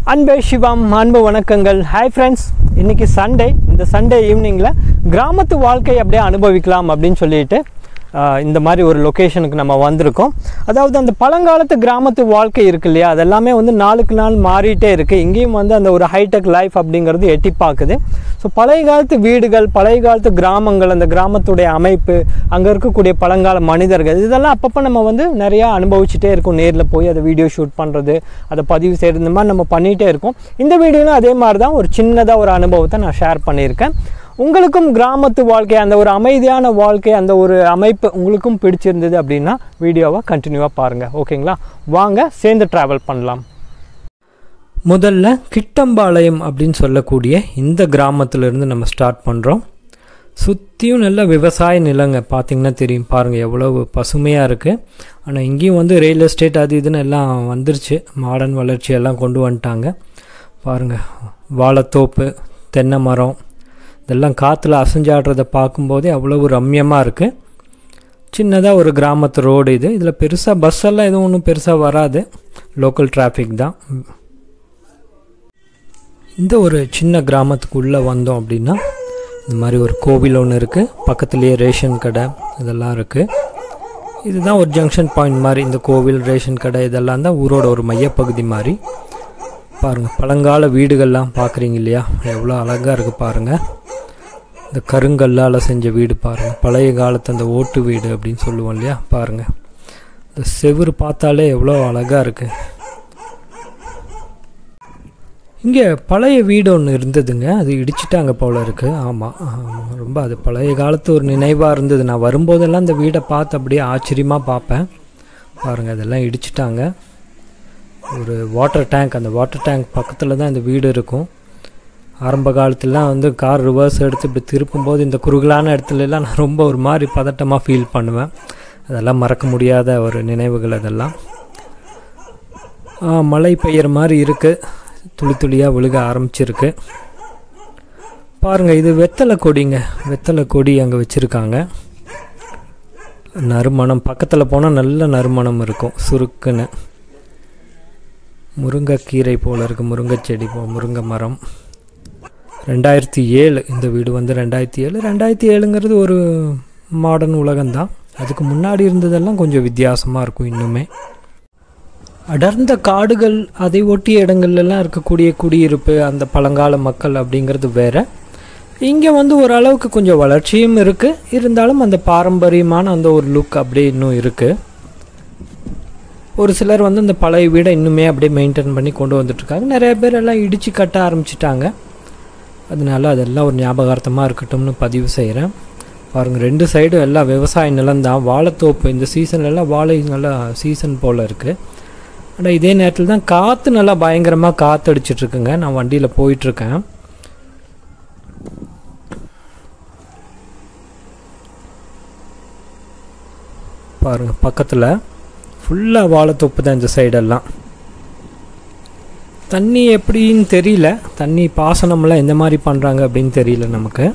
அன்பே சிவம் அன்பு வணக்கங்கள். ஹாய் ஃப்ரெண்ட்ஸ், இன்றைக்கி சண்டே. இந்த சண்டே ஈவினிங்கில் கிராமத்து வாழ்க்கை அப்படியே அனுபவிக்கலாம் அப்படின்னு சொல்லிட்டு இந்த மாதிரி ஒரு லொக்கேஷனுக்கு நம்ம வந்திருக்கோம். அதாவது அந்த பழங்காலத்து கிராமத்து வாழ்க்கை இருக்கு இல்லையா, அதெல்லாமே வந்து நாளுக்கு நாள் மாறிட்டே இருக்குது. இங்கேயும் வந்து அந்த ஒரு ஹைடெக் லைஃப் அப்படிங்கிறது எட்டி பார்க்குது. ஸோ பழைய காலத்து வீடுகள், பழைய காலத்து கிராமங்கள், அந்த கிராமத்துடைய அமைப்பு, அங்கே இருக்கக்கூடிய பழங்கால மனிதர்கள், இதெல்லாம் அப்பப்போ நம்ம வந்து நிறையா அனுபவிச்சுட்டே இருக்கோம். நேரில் போய் அதை வீடியோ ஷூட் பண்ணுறது, அதை பதிவு செய்கிறது, இந்த மாதிரி நம்ம பண்ணிகிட்டே இருக்கோம். இந்த வீடியோவில் அதே மாதிரி தான் ஒரு சின்னதாக ஒரு அனுபவத்தை நான் ஷேர் பண்ணியிருக்கேன். உங்களுக்கும் கிராமத்து வாழ்க்கை, அந்த ஒரு அமைதியான வாழ்க்கை, அந்த ஒரு அமைப்பு உங்களுக்கும் பிடிச்சிருந்தது அப்படின்னா வீடியோவை கண்டினியூவாக பாருங்கள். ஓகேங்களா? வாங்க சேர்ந்து ட்ராவல் பண்ணலாம். முதல்ல கிட்டம்பாளையம் அப்படின்னு சொல்லக்கூடிய இந்த கிராமத்திலேருந்து நம்ம ஸ்டார்ட் பண்ணுறோம். சுற்றியும் நல்ல விவசாய நிலங்க, பார்த்திங்கன்னா தெரியும். பாருங்கள் எவ்வளவு பசுமையாக இருக்குது. ஆனால் இங்கேயும் வந்து ரியல் எஸ்டேட் அது இதுன்னு எல்லாம் வந்துருச்சு. மாடர்ன் வளர்ச்சி எல்லாம் கொண்டு வந்துட்டாங்க. பாருங்கள், வாழைத்தோப்பு, தென்னை மரம், இதெல்லாம் காற்றுல அசைஞ்சாடுறதை பார்க்கும்போதே அவ்வளவு ரம்யமாக இருக்குது. சின்னதாக ஒரு கிராமத்து ரோடு இது. இதில் பெருசாக பஸ்ஸெல்லாம் எதுவும் ஒன்றும் பெருசாக வராது, லோக்கல் டிராஃபிக் தான். இந்த ஒரு சின்ன கிராமத்துக்குள்ளே வந்தோம் அப்படின்னா இந்த மாதிரி ஒரு கோவில் ஒன்று இருக்குது. பக்கத்துலேயே ரேஷன் கடை இதெல்லாம் இருக்குது. இதுதான் ஒரு ஜங்ஷன் பாயிண்ட் மாதிரி. இந்த கோவில், ரேஷன் கடை இதெல்லாம் தான் ஊரோட ஒரு மையப்பகுதி மாதிரி. பாருங்கள், பழங்கால வீடுகள்லாம் பார்க்குறீங்க இல்லையா, எவ்வளோ அழகாக இருக்குது பாருங்கள். இந்த கருங்கல்லால் செஞ்ச வீடு பாருங்கள், பழைய காலத்து அந்த ஓட்டு வீடு அப்படின்னு சொல்லுவோம் இல்லையா. பாருங்கள், இந்த செவுறு பார்த்தாலே எவ்வளோ அழகாக இருக்குது. இங்கே பழைய வீடு ஒன்று இருந்ததுங்க, அது இடிச்சிட்டாங்க போல் இருக்குது. ஆமாம், ரொம்ப அது பழைய காலத்து ஒரு நினைவாக இருந்தது. நான் வரும்போதெல்லாம் இந்த வீடை பார்த்து அப்படியே ஆச்சரியமாக பார்ப்பேன். பாருங்கள், அதெல்லாம் இடிச்சிட்டாங்க. ஒரு வாட்டர் டேங்க், அந்த வாட்டர் டேங்க் பக்கத்தில் தான் இந்த வீடு இருக்கும். ஆரம்ப காலத்துலலாம் வந்து கார் ரிவர்ஸ் எடுத்து இப்படி திருப்பும்போது இந்த குறுகலான இடத்துலலாம் நான் ரொம்ப ஒரு மாதிரி பதட்டமாக ஃபீல் பண்ணுவேன். அதெல்லாம் மறக்க முடியாத ஒரு நினைவுகள் அதெல்லாம். மழை பெய்கிற மாதிரி இருக்குது, துளி துளியாக விழுக ஆரம்பிச்சிருக்கு. பாருங்கள், இது வெத்தலை கொடிங்க. வெத்தலை கொடி அங்கே வச்சுருக்காங்க. நறுமணம், பக்கத்தில் போனால் நல்ல நறுமணம் இருக்கும், சுருக்குன்னு. முருங்கைக்கீரை போல் இருக்குது, முருங்கை செடி முருங்கை மரம். 2007 இந்த வீடு வந்து 2007ங்கிறது ஒரு மாடர்ன் உலகம்தான். அதுக்கு முன்னாடி இருந்ததெல்லாம் கொஞ்சம் வித்தியாசமாக இருக்கும். இன்னுமே அடர்ந்த காடுகள், அதை ஒட்டிய இடங்கள்லாம் இருக்கக்கூடிய குடியிருப்பு, அந்த பழங்கால மக்கள் அப்படிங்கிறது வேறு. இங்கே வந்து ஓரளவுக்கு கொஞ்சம் வளர்ச்சியும் இருக்குது. இருந்தாலும் அந்த பாரம்பரியமான அந்த ஒரு லுக் அப்படியே இன்னும் இருக்குது. ஒரு சிலர் வந்து இந்த பழைய வீடை இன்னுமே அப்படியே மெயின்டைன் பண்ணி கொண்டு வந்துட்டுருக்காங்க. நிறைய பேர் எல்லாம் இடித்து கட்ட ஆரம்பிச்சிட்டாங்க. அதனால அதெல்லாம் ஒரு ஞாபகார்த்தமாக இருக்கட்டும்னு பதிவு செய்கிறேன். பாருங்கள், 2 சைடும் எல்லாம் விவசாய நிலம்தான். வாழைத்தோப்பு, இந்த சீசன்லலாம் வாழை நல்லா சீசன் போல் இருக்குது. ஆனால் இதே நேரத்தில் தான் காற்று நல்லா பயங்கரமாக காற்றடிச்சிட்ருக்குங்க. நான் வண்டியில் போயிட்டுருக்கேன். பாருங்கள், பக்கத்தில் ஃபுல்லாக வாழைத்தோப்பு தான் இந்த சைடெல்லாம். தண்ணி எப்படின்னு தெரியல, தண்ணி பாசனம்லாம் எந்த மாதிரி பண்ணுறாங்க அப்படின்னு தெரியல நமக்கு.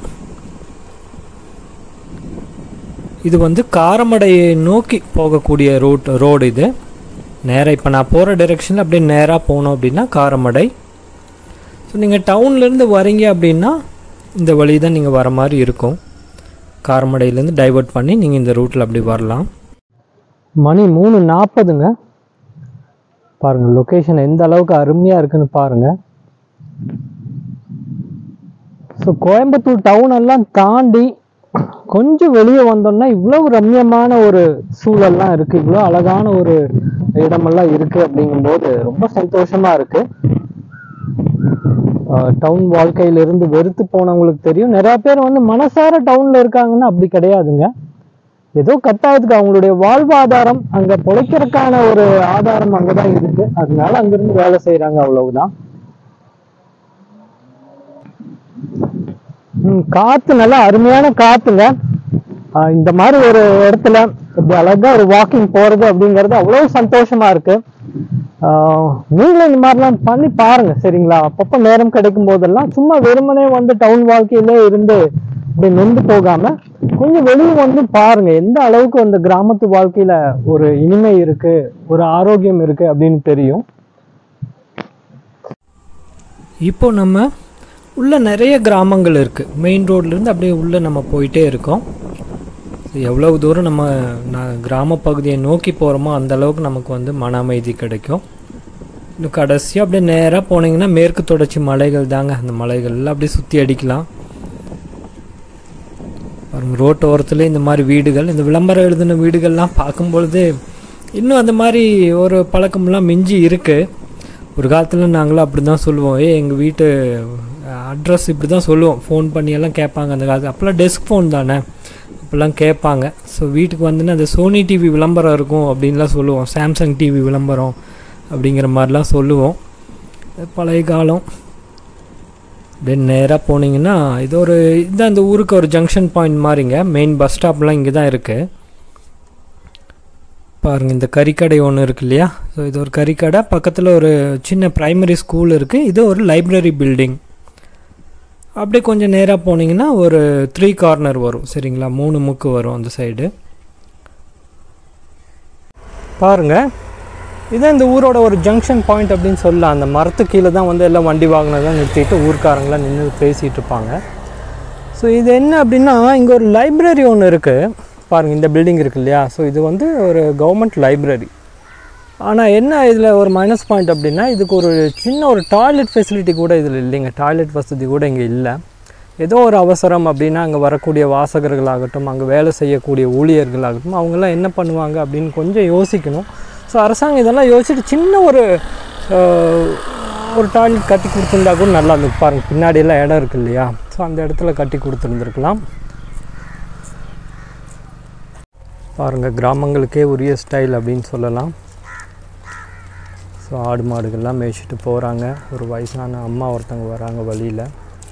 இது வந்து காரமடையை நோக்கி போகக்கூடிய ரோடு இது. நேராக இப்போ நான் போகிற டைரெக்ஷனில் அப்படியே நேராக போனோம் அப்படின்னா காரமடை. ஸோ நீங்கள் டவுன்லேருந்து வரீங்க அப்படின்னா இந்த வழி தான் நீங்கள் வர மாதிரி இருக்கும். காரமடையிலேருந்து டைவர்ட் பண்ணி நீங்கள் இந்த ரூட்டில் அப்படி வரலாம். மணி 3:40ங்க. பாருங்கள், லொக்கேஷன் எந்த அளவுக்கு அருமையாக இருக்குன்னு பாருங்கள். ஸோ கோயம்புத்தூர் டவுன் எல்லாம் தாண்டி கொஞ்சம் வெளியே வந்தோம்னா இவ்வளவு ரம்யமான ஒரு சூழல்லாம் இருக்குது, இவ்வளோ அழகான ஒரு இடமெல்லாம் இருக்குது. அப்படிங்கும்போது ரொம்ப சந்தோஷமாக இருக்குது. டவுன் வாழ்க்கையிலிருந்து வெறுத்து போனவங்களுக்கு தெரியும். நிறையா பேர் வந்து மனசார டவுனில் இருக்காங்கன்னா அப்படி கிடையாதுங்க. ஏதோ கட்டாயத்துக்கு அவங்களுடைய வாழ்வாதாரம், அங்கே பொழைக்கிறதுக்கான ஒரு ஆதாரம் அங்கதான் இருக்கு. அதனால அங்கிருந்து வேலை செய்யறாங்க, அவ்வளவுதான். காத்து நல்லா அருமையான காத்துங்க. இந்த மாதிரி ஒரு இடத்துல இப்படி அழகா ஒரு வாக்கிங் போறது அப்படிங்கிறது அவ்வளவு சந்தோஷமா இருக்கு. நீங்களும் இந்த மாதிரிலாம் பண்ணி பாருங்க, சரிங்களா? அப்பப்போ நேரம் கிடைக்கும் போதெல்லாம் சும்மா வெறுமனே வந்து டவுன் வாழ்க்கையிலே இருந்து இப்படி நொந்து போகாம கொஞ்சம் வெளியே வந்து பாருங்க, எந்த அளவுக்கு அந்த கிராமத்து வாழ்க்கையில ஒரு இனிமை இருக்கு, ஒரு ஆரோக்கியம் இருக்கு அப்படின்னு தெரியும். இப்போ நம்ம உள்ளே நிறைய கிராமங்கள் இருக்குது. மெயின் ரோட்லேருந்து அப்படியே உள்ளே நம்ம போயிட்டே இருக்கோம். எவ்வளவு தூரம் நம்ம கிராம பகுதியை நோக்கி போகிறோமோ அந்தளவுக்கு நமக்கு வந்து மன அமைதி கிடைக்கும். இன்னும் கடைசியாக அப்படியே நேராக போனீங்கன்னா மேற்கு தொடர்ச்சி மலைகள் தாங்க. அந்த மலைகள்லாம் அப்படியே சுற்றி அடிக்கலாம். ரோட்டு ஓரத்துலேயே இந்த மாதிரி வீடுகள், இந்த விளம்பரம் எழுதின வீடுகள்லாம் பார்க்கும்பொழுது இன்னும் அந்த மாதிரி ஒரு பழக்கம்லாம் மிஞ்சி இருக்குது. ஒரு காலத்தில் நாங்களும் அப்படி தான் சொல்லுவோம், எங்கள் வீட்டு அட்ரஸ் இப்படி தான் சொல்லுவோம். ஃபோன் பண்ணியெல்லாம் கேட்பாங்க. அந்த காலத்தில் அப்போல்லாம் டெஸ்க் ஃபோன் தானே, அப்போல்லாம் கேட்பாங்க. ஸோ வீட்டுக்கு வந்துன்னு அந்த சோனி டிவி விளம்பரம் இருக்கும் அப்படின்லாம் சொல்லுவோம். சாம்சங் டிவி விளம்பரம் அப்படிங்கிற மாதிரிலாம் சொல்லுவோம். பழைய காலம். அப்படியே நேராக போனீங்கன்னா இது ஒரு இதுதான் இந்த ஊருக்கு ஒரு ஜங்ஷன் பாயிண்ட் மாதிரிங்க. மெயின் பஸ் ஸ்டாப்லாம் இங்கே தான் இருக்குது. பாருங்கள், இந்த கறிக்கடை ஒன்று இருக்குது இல்லையா? ஸோ இது ஒரு கறிக்கடை, பக்கத்தில் ஒரு சின்ன ப்ரைமரி ஸ்கூல் இருக்குது. இது ஒரு லைப்ரரி பில்டிங். அப்படியே கொஞ்சம் நேராக போனீங்கன்னா ஒரு 3 கார்னர் வரும். சரிங்களா, 3 முக்கு வரும் அந்த சைடு. பாருங்கள், இதுதான் இந்த ஊரோட ஒரு ஜங்ஷன் பாயிண்ட் அப்படின்னு சொல்லலாம். அந்த மரத்து கீழே தான் வந்து எல்லாம் வண்டி வாகனம்லாம் நிறுத்திட்டு ஊர்க்காரங்களாம் நின்று பேசிகிட்டு இருப்பாங்க. ஸோ இது என்ன அப்படின்னா, இங்கே ஒரு லைப்ரரி ஒன்று இருக்குது. பாருங்கள், இந்த பில்டிங் இருக்குது இல்லையா? ஸோ இது வந்து ஒரு கவர்மெண்ட் லைப்ரரி. ஆனால் என்ன இதில் ஒரு மைனஸ் பாயிண்ட் அப்படின்னா, இதுக்கு ஒரு சின்ன ஒரு டாய்லெட் ஃபெசிலிட்டி கூட இதில் இல்லைங்க. டாய்லெட் வசதி கூட இங்கே இல்லை. ஏதோ ஒரு அவசரம் அப்படின்னா அங்கே வரக்கூடிய வாசகர்களாகட்டும், அங்கே வேலை செய்யக்கூடிய ஊழியர்களாகட்டும், அவங்கெல்லாம் என்ன பண்ணுவாங்க அப்படின்னு கொஞ்சம் யோசிக்கணும். ஸோ அரசாங்கம் இதெல்லாம் யோசிச்சுட்டு சின்ன ஒரு டாய்லெட் கட்டி கொடுத்துருந்தா கூட நல்லா இருந்துச்சு. பாருங்கள், பின்னாடியெல்லாம் இடம் இருக்குது இல்லையா? ஸோ அந்த இடத்துல கட்டி கொடுத்துருந்துருக்கலாம். பாருங்கள், கிராமங்களுக்கே உரிய ஸ்டைல் அப்படின்னு சொல்லலாம். ஸோ ஆடு மாடுகள்லாம் மேய்ச்சிட்டு போகிறாங்க. ஒரு வயசான அம்மா ஒருத்தவங்க வராங்க வழியில்.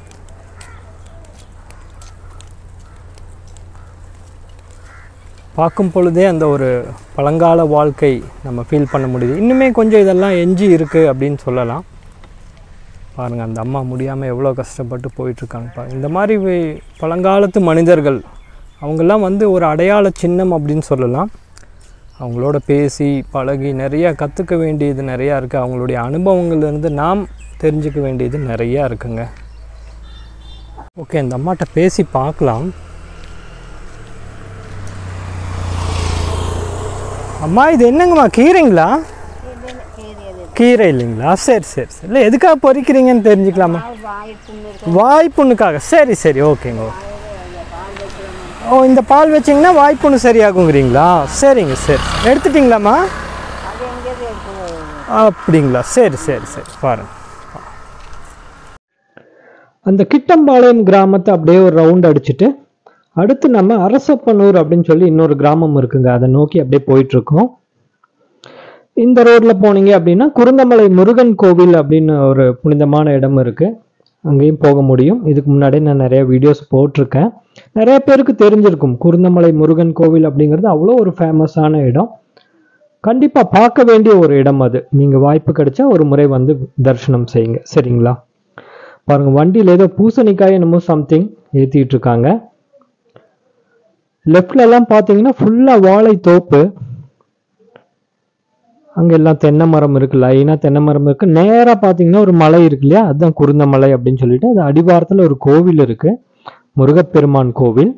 பார்க்கும் பொழுதே அந்த ஒரு பழங்கால வாழ்க்கை நம்ம ஃபீல் பண்ண முடியுது. இன்னுமே கொஞ்சம் இதெல்லாம் எஞ்சி இருக்குது அப்படின்னு சொல்லலாம். பாருங்கள், அந்த அம்மா முடியாமல் எவ்வளோ கஷ்டப்பட்டு போயிட்டுருக்காங்க. இந்த மாதிரி பழங்காலத்து மனிதர்கள் அவங்கெல்லாம் வந்து ஒரு அடையாள சின்னம் அப்படின்னு சொல்லலாம். அவங்களோட பேசி பழகி நிறையா கற்றுக்க வேண்டியது நிறையா இருக்குது. அவங்களுடைய அனுபவங்கள்லேருந்து நாம் தெரிஞ்சுக்க வேண்டியது நிறையா இருக்குங்க. ஓகே, இந்த அம்மாட்ட பேசி பார்க்கலாம். அம்மா, இது என்னங்கம்மா, கீரைங்களா? கீரை இல்லைங்களா? சரி சரி சரி. இல்லை, எதுக்காக பொறிக்கிறீங்கன்னு தெரிஞ்சுக்கலாமா? வாய்ப்புண்ணுக்காக. சரி சரி, ஓகேங்க. ஓ, இந்த பால் வச்சிங்கன்னா வாய்ப்புண்ணு சரியாகுங்கிறீங்களா? சரிங்க, சரி. எடுத்துட்டிங்களாம்மா? அப்படிங்களா? சரி சரி சரி. பாருங்கள், அந்த கிட்டம்பாளையம் கிராமத்தை அப்படியே ஒரு ரவுண்ட் அடிச்சுட்டு அடுத்து நம்ம அரசப்பனூர் அப்படின்னு சொல்லி இன்னொரு கிராமம் இருக்குங்க. அதை நோக்கி அப்படியே போயிட்டுருக்கோம். இந்த ரோட்டில் போனீங்க அப்படின்னா குருந்தமலை முருகன் கோவில் அப்படின்னு ஒரு புனிதமான இடம் இருக்குது. அங்கேயும் போக முடியும். இதுக்கு முன்னாடியே நான் நிறைய வீடியோஸ் போட்டிருக்கேன். நிறைய பேருக்கு தெரிஞ்சிருக்கும் குருந்தமலை முருகன் கோவில் அப்படிங்கிறது அவ்வளோ ஒரு ஃபேமஸான இடம். கண்டிப்பாக பார்க்க வேண்டிய ஒரு இடம் அது. நீங்கள் வாய்ப்பு கிடைச்சா ஒரு முறை வந்து தரிசனம் செய்யுங்க. சரிங்களா? பாருங்கள், வண்டியில் ஏதோ பூசணிக்காய் என்னமோ சம்திங் ஏற்றிட்டு இருக்காங்க. லெஃப்ட்லலாம் பார்த்தீங்கன்னா ஃபுல்லாக வாழை தோப்பு. அங்கே எல்லாம் தென்னை மரம் இருக்குது. லைனாக தென்னை மரம் இருக்குது. நேராக பார்த்தீங்கன்னா ஒரு மலை இருக்கு இல்லையா? அதுதான் குருந்தமலை அப்படின்னு சொல்லிட்டு அது அடிவாரத்தில் ஒரு கோவில் இருக்குது, முருகப்பெருமான் கோவில்.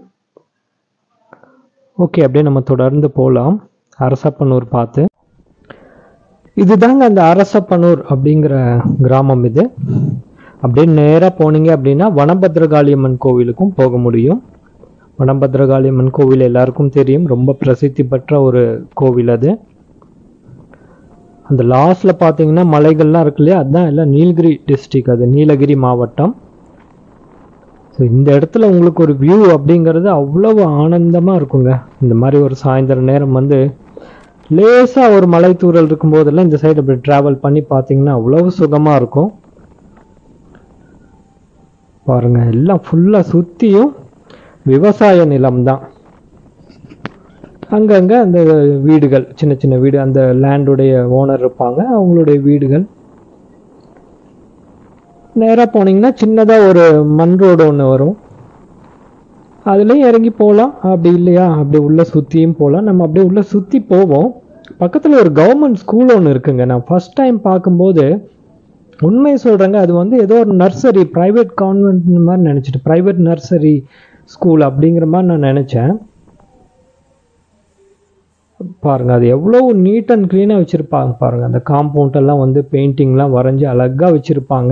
ஓகே, அப்படியே நம்ம தொடர்ந்து போகலாம். அரசப்பனூர் பார்த்து. இதுதாங்க அந்த அரசப்பனூர் அப்படிங்கிற கிராமம். இது அப்படியே நேராக போனீங்க அப்படின்னா வனபத்ரகாளியம்மன் கோவிலுக்கும் போக முடியும். வனபத்ரகாளியம்மன் கோவில் எல்லாருக்கும் தெரியும், ரொம்ப பிரசித்தி பெற்ற ஒரு கோவில் அது. அந்த லாஸ்ட்ல பார்த்தீங்கன்னா மலைகள்லாம் இருக்கு இல்லையா? அதுதான் எல்லாம் நீலகிரி டிஸ்ட்ரிக்ட், அது நீலகிரி மாவட்டம். ஸோ இந்த இடத்துல உங்களுக்கு ஒரு வியூ அப்படிங்கிறது அவ்வளவு ஆனந்தமாக இருக்குங்க. இந்த மாதிரி ஒரு சாயந்தர நேரம் வந்து லேசாக ஒரு மலை தூரல் இருக்கும்போதெல்லாம் இந்த சைடு அப்படி ட்ராவல் பண்ணி பார்த்தீங்கன்னா அவ்வளவு சுகமாக இருக்கும். பாருங்க, எல்லாம் ஃபுல்லாக சுற்றியும் விவசாய நிலம் தான். அங்கங்கே அந்த வீடுகள், சின்ன சின்ன வீடு, அந்த லேண்டுடைய ஓனர் இருப்பாங்க, அவங்களுடைய வீடுகள். நேராக போனீங்கன்னா சின்னதாக ஒரு மண் ரோடு ஒன்று வரும், அதுலேயும் இறங்கி போகலாம். அப்படி இல்லையா அப்படி உள்ளே சுற்றியும் போகலாம். நம்ம அப்படியே உள்ளே சுற்றி போவோம். பக்கத்தில் ஒரு கவர்மெண்ட் ஸ்கூல் ஒன்று இருக்குங்க. நான் ஃபஸ்ட் டைம் பார்க்கும்போது உண்மையை சொல்கிறேங்க, அது வந்து ஏதோ ஒரு நர்சரி, ப்ரைவேட் கான்வென்ட் மாதிரி நினச்சிட்டு, ப்ரைவேட் நர்சரி ஸ்கூல் அப்படிங்கிற மாதிரி நான் நினச்சேன். பாருங்கள், அது எவ்வளோ நீட் அண்ட் க்ளீனாக வச்சுருப்பாங்க பாருங்கள். அந்த காம்பவுண்டெல்லாம் வந்து பெயிண்டிங்லாம் வரைஞ்சி அழகாக வச்சுருப்பாங்க.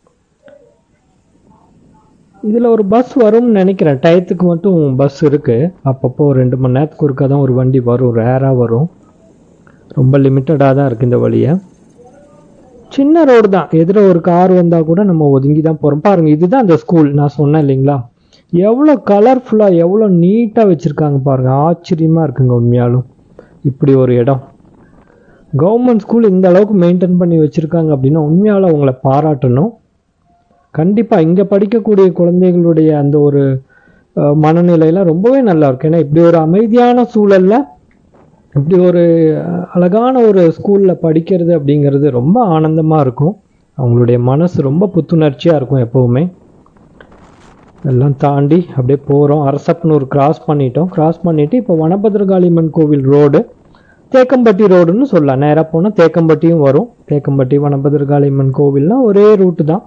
இதில் ஒரு பஸ் வரும்னு நினைக்கிறேன். டயத்துக்கு மட்டும் பஸ் இருக்குது. அப்பப்போ 2 மணி நேரத்துக்கு ஒருக்கா தான் ஒரு வண்டி வரும், ரேராக வரும். ரொம்ப லிமிட்டடாக தான் இருக்குது இந்த வழியை. சின்ன ரோடு தான், எதிர ஒரு கார் வந்தால் கூட நம்ம ஒதுங்கி தான் போகிறோம். பாருங்கள், இதுதான் அந்த ஸ்கூல் நான் சொன்னேன் இல்லைங்களா, எவ்வளோ கலர்ஃபுல்லாக எவ்வளோ நீட்டாக வச்சுருக்காங்க பாருங்கள். ஆச்சரியமாக இருக்குங்க உண்மையாலும். இப்படி ஒரு இடம் கவர்மெண்ட் ஸ்கூல் இந்த அளவுக்கு மெயின்டைன் பண்ணி வச்சுருக்காங்க அப்படின்னா உண்மையால் அவங்கள பாராட்டணும். கண்டிப்பாக இங்கே படிக்கக்கூடிய குழந்தைகளுடைய அந்த ஒரு மனநிலையெல்லாம் ரொம்பவே நல்லாயிருக்கும். ஏன்னா இப்படி ஒரு அமைதியான சூழலில் இப்படி ஒரு அழகான ஒரு ஸ்கூலில் படிக்கிறது அப்படிங்கிறது ரொம்ப ஆனந்தமாக இருக்கும். அவங்களுடைய மனசு ரொம்ப புத்துணர்ச்சியாக இருக்கும் எப்போவுமே. எல்லாம் தாண்டி அப்படியே போகிறோம். அரசப்பனூர் கிராஸ் பண்ணிட்டோம். கிராஸ் பண்ணிவிட்டு இப்போ வனபத்ரகாளியம்மன் கோவில் ரோடு, தேக்கம்பட்டி ரோடுன்னு சொல்லலாம். நேராக போனால் தேக்கம்பட்டியும் வரும். தேக்கம்பட்டி வனபத்ரகாளியம்மன் கோவில்னால் ஒரே ரூட்டு தான்.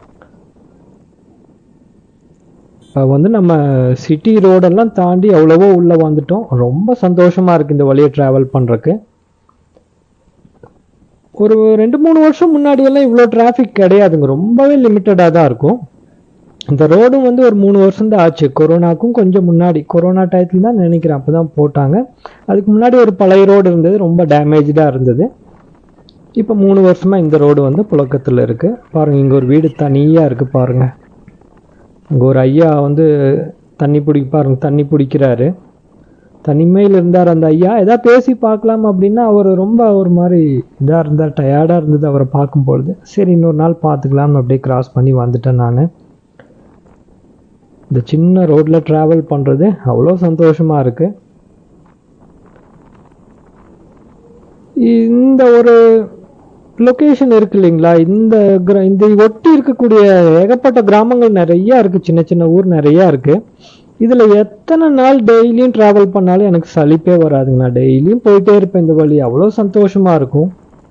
இப்போ வந்து நம்ம சிட்டி ரோடெல்லாம் தாண்டி எவ்வளவோ உள்ளே வந்துட்டோம். ரொம்ப சந்தோஷமாக இருக்குது இந்த வழியை ட்ராவல் பண்ணுறக்கு. ஒரு 2-3 வருஷம் முன்னாடியெல்லாம் இவ்வளோ டிராஃபிக் கிடையாதுங்க, ரொம்பவே லிமிட்டடாக தான் இருக்கும். இந்த ரோடும் வந்து ஒரு 3 வருஷம் தான் ஆச்சு. கொரோனாக்கும் கொஞ்சம் முன்னாடி, கொரோனா டயத்தில் தான் நினைக்கிறேன் அப்போ தான் போட்டாங்க. அதுக்கு முன்னாடி ஒரு பழைய ரோடு இருந்தது, ரொம்ப டேமேஜாக இருந்தது. இப்போ 3 வருஷமாக இந்த ரோடு வந்து புழக்கத்தில் இருக்குது. பாருங்கள், இங்கே ஒரு வீடு தனியாக இருக்குது பாருங்கள். அங்கே ஒரு ஐயா வந்து தண்ணி பிடிக்கிறாரு. தனிமையில் இருந்தார் அந்த ஐயா. எதாவது பேசி பார்க்கலாம் அப்படின்னா அவர் ரொம்ப ஒரு மாதிரி இதாக இருந்தார், டயர்டாக இருந்தது அவரை பார்க்கும்பொழுது. சரி, இன்னொரு நாள் பார்த்துக்கலாம்னு அப்படியே கிராஸ் பண்ணி வந்துட்டேன் நான். இந்த சின்ன ரோட்டில் ட்ராவல் பண்ணுறது அவ்வளோ சந்தோஷமாக இருக்குது. இந்த ஒரு லொக்கேஷன் இருக்கு இல்லைங்களா, இந்த ஒட்டி இருக்கக்கூடிய ஏகப்பட்ட கிராமங்கள் நிறையா இருக்குது, சின்ன சின்ன ஊர் நிறையா இருக்குது. இதில் எத்தனை நாள் டெய்லியும் ட்ராவல் பண்ணாலும் எனக்கு சலிப்பே வராதுங்க. நான் டெய்லியும் போயிட்டே இருப்பேன் இந்த வழி. அவ்வளோ சந்தோஷமாக இருக்கும்.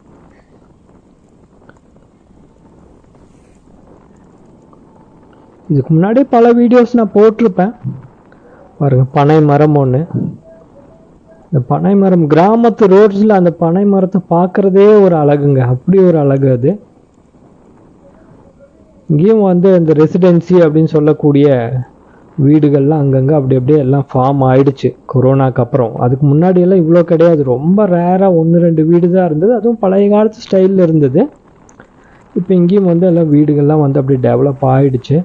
இதுக்கு முன்னாடி பல வீடியோஸ் நான் போட்டிருப்பேன் பாருங்க. பனை மரம் ஒன்று, இந்த பனை மரம் கிராமத்து ரோட்ஸில் அந்த பனை மரத்தை பார்க்குறதே ஒரு அழகுங்க, அப்படி ஒரு அழகு அது. இங்கேயும் வந்து இந்த ரெசிடென்சி அப்படின்னு சொல்லக்கூடிய வீடுகள்லாம் அங்கங்கே அப்படி அப்படியே எல்லாம் ஃபார்ம் ஆயிடுச்சு கொரோனாக்கு அப்புறம். அதுக்கு முன்னாடியெல்லாம் இவ்வளோ கிடையாது, ரொம்ப ரேராக 1-2 வீடு தான் இருந்தது, அதுவும் பழைய காலத்து ஸ்டைலில் இருந்தது. இப்போ இங்கேயும் வந்து எல்லாம் வீடுகள்லாம் வந்து அப்படி டெவலப் ஆகிடுச்சு.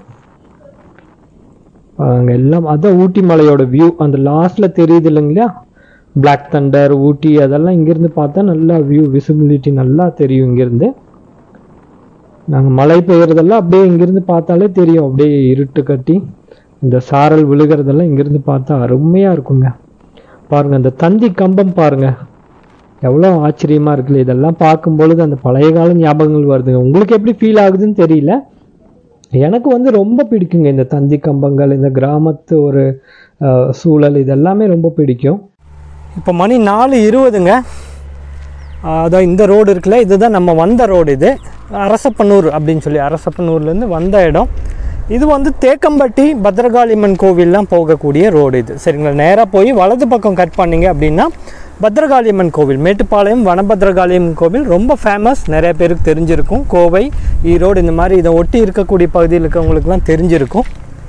அங்கே எல்லாம் அதான் ஊட்டி மலையோட வியூ அந்த லாஸ்ட்டில் தெரியுது இல்லைங்களா, பிளாக் தண்டர் ஊட்டி, அதெல்லாம் இங்கேருந்து பார்த்தா நல்லா வியூ விசிபிலிட்டி நல்லா தெரியும். இங்கேருந்து நாங்கள் மழை பெய்யறதெல்லாம் அப்படியே இங்கேருந்து பார்த்தாலே தெரியும். அப்படியே இருட்டு கட்டி இந்த சாரல் விழுகிறதெல்லாம் இங்கேருந்து பார்த்தா அருமையாக இருக்குங்க. பாருங்கள், அந்த தந்தி கம்பம் பாருங்கள், எவ்வளோ ஆச்சரியமாக இருக்குல்ல. இதெல்லாம் பார்க்கும்பொழுது அந்த பழைய கால ஞாபகங்கள் வருதுங்க. உங்களுக்கு எப்படி ஃபீல் ஆகுதுன்னு தெரியல, எனக்கு வந்து ரொம்ப பிடிக்குங்க இந்த தந்தி கம்பங்கள், இந்த கிராமத்து ஒரு சூழல், இதெல்லாமே ரொம்ப பிடிக்கும். இப்போ மணி 4:20ங்க. அதான் இந்த ரோடு இருக்குல்ல, இதுதான் நம்ம வந்த ரோடு. இது அரசப்பனூர் அப்படின்னு சொல்லி, அரசப்பனூர்லேருந்து வந்த இடம். இது வந்து தேக்கம்பட்டி பத்ரகாளியம்மன் கோவில்லாம் போகக்கூடிய ரோடு இது, சரிங்களா. நேராக போய் வலது பக்கம் கட் பண்ணிங்க அப்படின்னா பத்ரகாளியம்மன் கோவில், மேட்டுப்பாளையம் வனபத்ரகாளியம்மன் கோவில் ரொம்ப ஃபேமஸ், நிறைய பேருக்கு தெரிஞ்சிருக்கும். கோவை, ஈரோடு இந்த மாதிரி இதை ஒட்டி இருக்கக்கூடிய பகுதியில் இருக்கவங்களுக்குலாம் தெரிஞ்சிருக்கும்.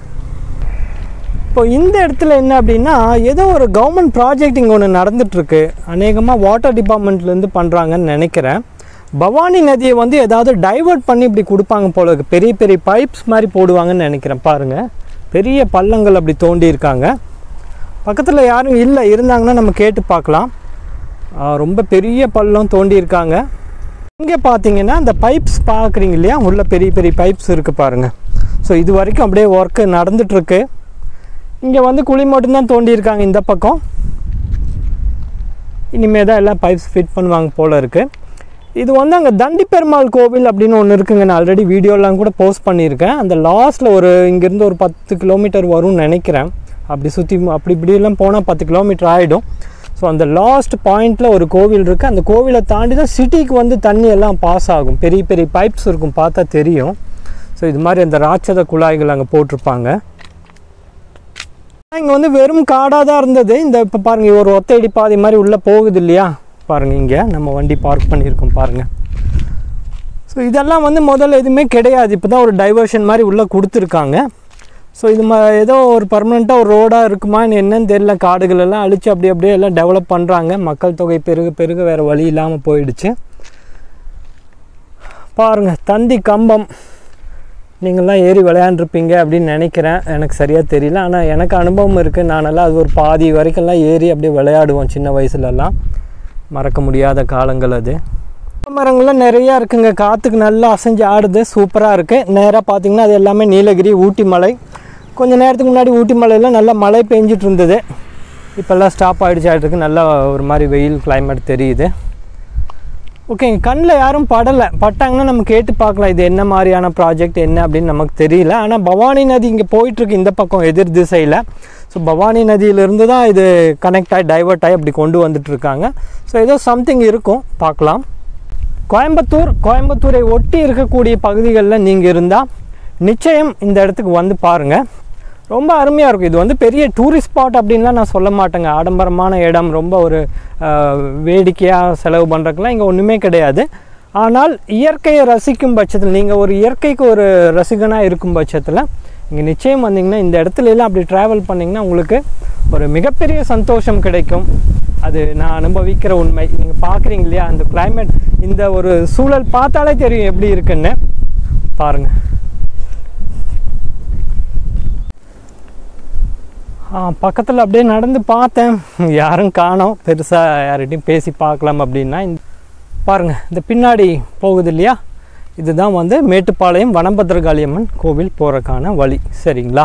இப்போ இந்த இடத்துல என்ன அப்படின்னா, ஏதோ ஒரு கவர்மெண்ட் ப்ராஜெக்ட் இங்கே ஒன்று நடந்துகிட்ருக்கு. அநேகமாக வாட்டர் டிபார்ட்மெண்ட்லேருந்து பண்ணுறாங்கன்னு நினைக்கிறேன். பவானி நதியை வந்து ஏதாவது டைவர்ட் பண்ணி இப்படி கொடுப்பாங்க போல இருக்குது. பெரிய பெரிய பைப்ஸ் மாதிரி போடுவாங்கன்னு நினைக்கிறேன். பாருங்கள், பெரிய பள்ளங்கள் அப்படி தோண்டி இருக்காங்க. பக்கத்தில் யாரும் இல்லை, இருந்தாங்கன்னா நம்ம கேட்டு பார்க்கலாம். ரொம்ப பெரிய பள்ளம் தோண்டி இருக்காங்க. இங்கே பார்த்தீங்கன்னா இந்த பைப்ஸ் பார்க்குறீங்க இல்லையா, உள்ள பெரிய பெரிய பைப்ஸ் இருக்குது பாருங்கள். ஸோ இது வரைக்கும் அப்படியே ஒர்க்கு நடந்துகிட்ருக்கு. இங்கே வந்து குழி மட்டும்தான் தோண்டி இருக்காங்க இந்த பக்கம். இனிமேல் தான் எல்லாம் பைப்ஸ் ஃபிட் பண்ணுவாங்க போல் இருக்குது. இது வந்து அங்கே தண்டி பெருமாள் கோவில் அப்படின்னு ஒன்று இருக்குங்க. நான் ஆல்ரெடி வீடியோலாம் கூட போஸ்ட் பண்ணியிருக்கேன். அந்த லாஸ்ட்டில் ஒரு இங்கேருந்து ஒரு 10 கிலோமீட்டர் வரும்னு நினைக்கிறேன். அப்படி சுற்றி அப்படி இப்படியெல்லாம் போனால் 10 கிலோமீட்டர் ஆகிடும். ஸோ அந்த லாஸ்ட் பாயிண்டில் ஒரு கோவில் இருக்குது. அந்த கோவிலை தாண்டி தான் சிட்டிக்கு வந்து தண்ணி எல்லாம் பாஸ் ஆகும். பெரிய பெரிய பைப்ஸ் இருக்கும், பார்த்தா தெரியும். ஸோ இது மாதிரி அந்த ராட்சத குழாய்கள் அங்கே போட்டிருப்பாங்க. இங்கே வந்து வெறும் காடாக தான் இருந்தது. இந்த இப்போ பாருங்கள், ஒரு ஒத்தையடி பாதை மாதிரி உள்ளே போகுது இல்லையா, பாருங்கள் இங்கே நம்ம வண்டி பார்க் பண்ணியிருக்கோம் பாருங்கள். ஸோ இதெல்லாம் வந்து முதல்ல எதுவுமே கிடையாது, இப்போ தான் ஒரு டைவர்ஷன் மாதிரி உள்ளே கொடுத்துருக்காங்க. ஸோ இது ஏதோ ஒரு பர்மனெண்ட்டாக ஒரு ரோடாக இருக்குமா என்னன்னு தெரியல. காடுகளெல்லாம் அழித்து அப்படியே எல்லாம் டெவலப் பண்ணுறாங்க. மக்கள் தொகை பெருக வேறு வழி இல்லாமல் போயிடுச்சு. பாருங்கள் தந்தி கம்பம், நீங்கள்லாம் ஏறி விளையாண்டுருப்பீங்க அப்படின்னு நினைக்கிறேன், எனக்கு சரியாக தெரியல. ஆனால் எனக்கு அனுபவம் இருக்குது. நானெல்லாம் அது ஒரு பாதி வரைக்கும்லாம் ஏறி அப்படியே விளையாடுவோம் சின்ன வயசுலலாம். மறக்க முடியாத காலங்கள் அது. மரங்கள்லாம் நிறையா இருக்குங்க, காற்றுக்கு நல்லா அசைஞ்சு ஆடுது, சூப்பராக இருக்குது. நேராக பார்த்திங்கன்னா அது எல்லாமே நீலகிரி ஊட்டி மலை. கொஞ்சம் நேரத்துக்கு முன்னாடி ஊட்டி மலையில் நல்லா மழை பெஞ்சிட்டு இருந்தது, இப்போல்லாம் ஸ்டாப் ஆகிடுச்சு. நல்லா ஒரு மாதிரி வெயில் கிளைமேட் தெரியுது. ஓகேங்க, கண்ணில் யாரும் பட்டாங்கன்னா நம்ம கேட்டு பார்க்கலாம், இது என்ன மாதிரியான ப்ராஜெக்ட் என்ன அப்படின்னு நமக்கு தெரியல. ஆனால் பவானி நதி இங்கே போயிட்டுருக்கு இந்த பக்கம் எதிர் திசையில். ஸோ பவானி நதியிலிருந்து தான் இது கனெக்ட் ஆகி டைவர்ட் ஆகி அப்படி கொண்டு வந்துட்டுருக்காங்க. ஸோ ஏதோ சம்திங் இருக்கும், பார்க்கலாம். கோயம்புத்தூரை ஒட்டி இருக்கக்கூடிய பகுதிகளில் நீங்கள் இருந்தால் நிச்சயம் இந்த இடத்துக்கு வந்து பாருங்கள், ரொம்ப அருமையாக இருக்கும். இது வந்து பெரிய டூரிஸ்ட் ஸ்பாட் அப்படின்லாம் நான் சொல்ல மாட்டேங்க. ஆடம்பரமான இடம், ரொம்ப ஒரு வேடிக்கையாக செலவு பண்ணுறதுக்கெலாம் இங்கே ஒன்றுமே கிடையாது. ஆனால் இயற்கையை ரசிக்கும் பட்சத்தில், நீங்கள் ஒரு இயற்கைக்கு ஒரு ரசிகனாக இருக்கும் பட்சத்தில் இங்கே நிச்சயம் வந்தீங்கன்னா, இந்த இடத்துலலாம் அப்படி ட்ராவல் பண்ணிங்கன்னா உங்களுக்கு ஒரு மிகப்பெரிய சந்தோஷம் கிடைக்கும். அது நான் அனுபவிக்கிற உண்மை. நீங்கள் பார்க்குறீங்க இல்லையா அந்த கிளைமேட், இந்த ஒரு சூழல் பார்த்தாலே தெரியும் எப்படி இருக்குன்னு. பாருங்கள், பக்கத்தில் அப்படியே நடந்து பார்த்தேன், யாரும் காணோம். பெருசாக யார்கிட்டையும் பேசி பார்க்கலாம் அப்படின்னா பாருங்கள், இந்த பின்னாடி போகுது இல்லையா, இதுதான் வந்து மேட்டுப்பாளையம் வனபத்ரகாளியம்மன் கோவில் போகிறக்கான வழி. சரிங்களா?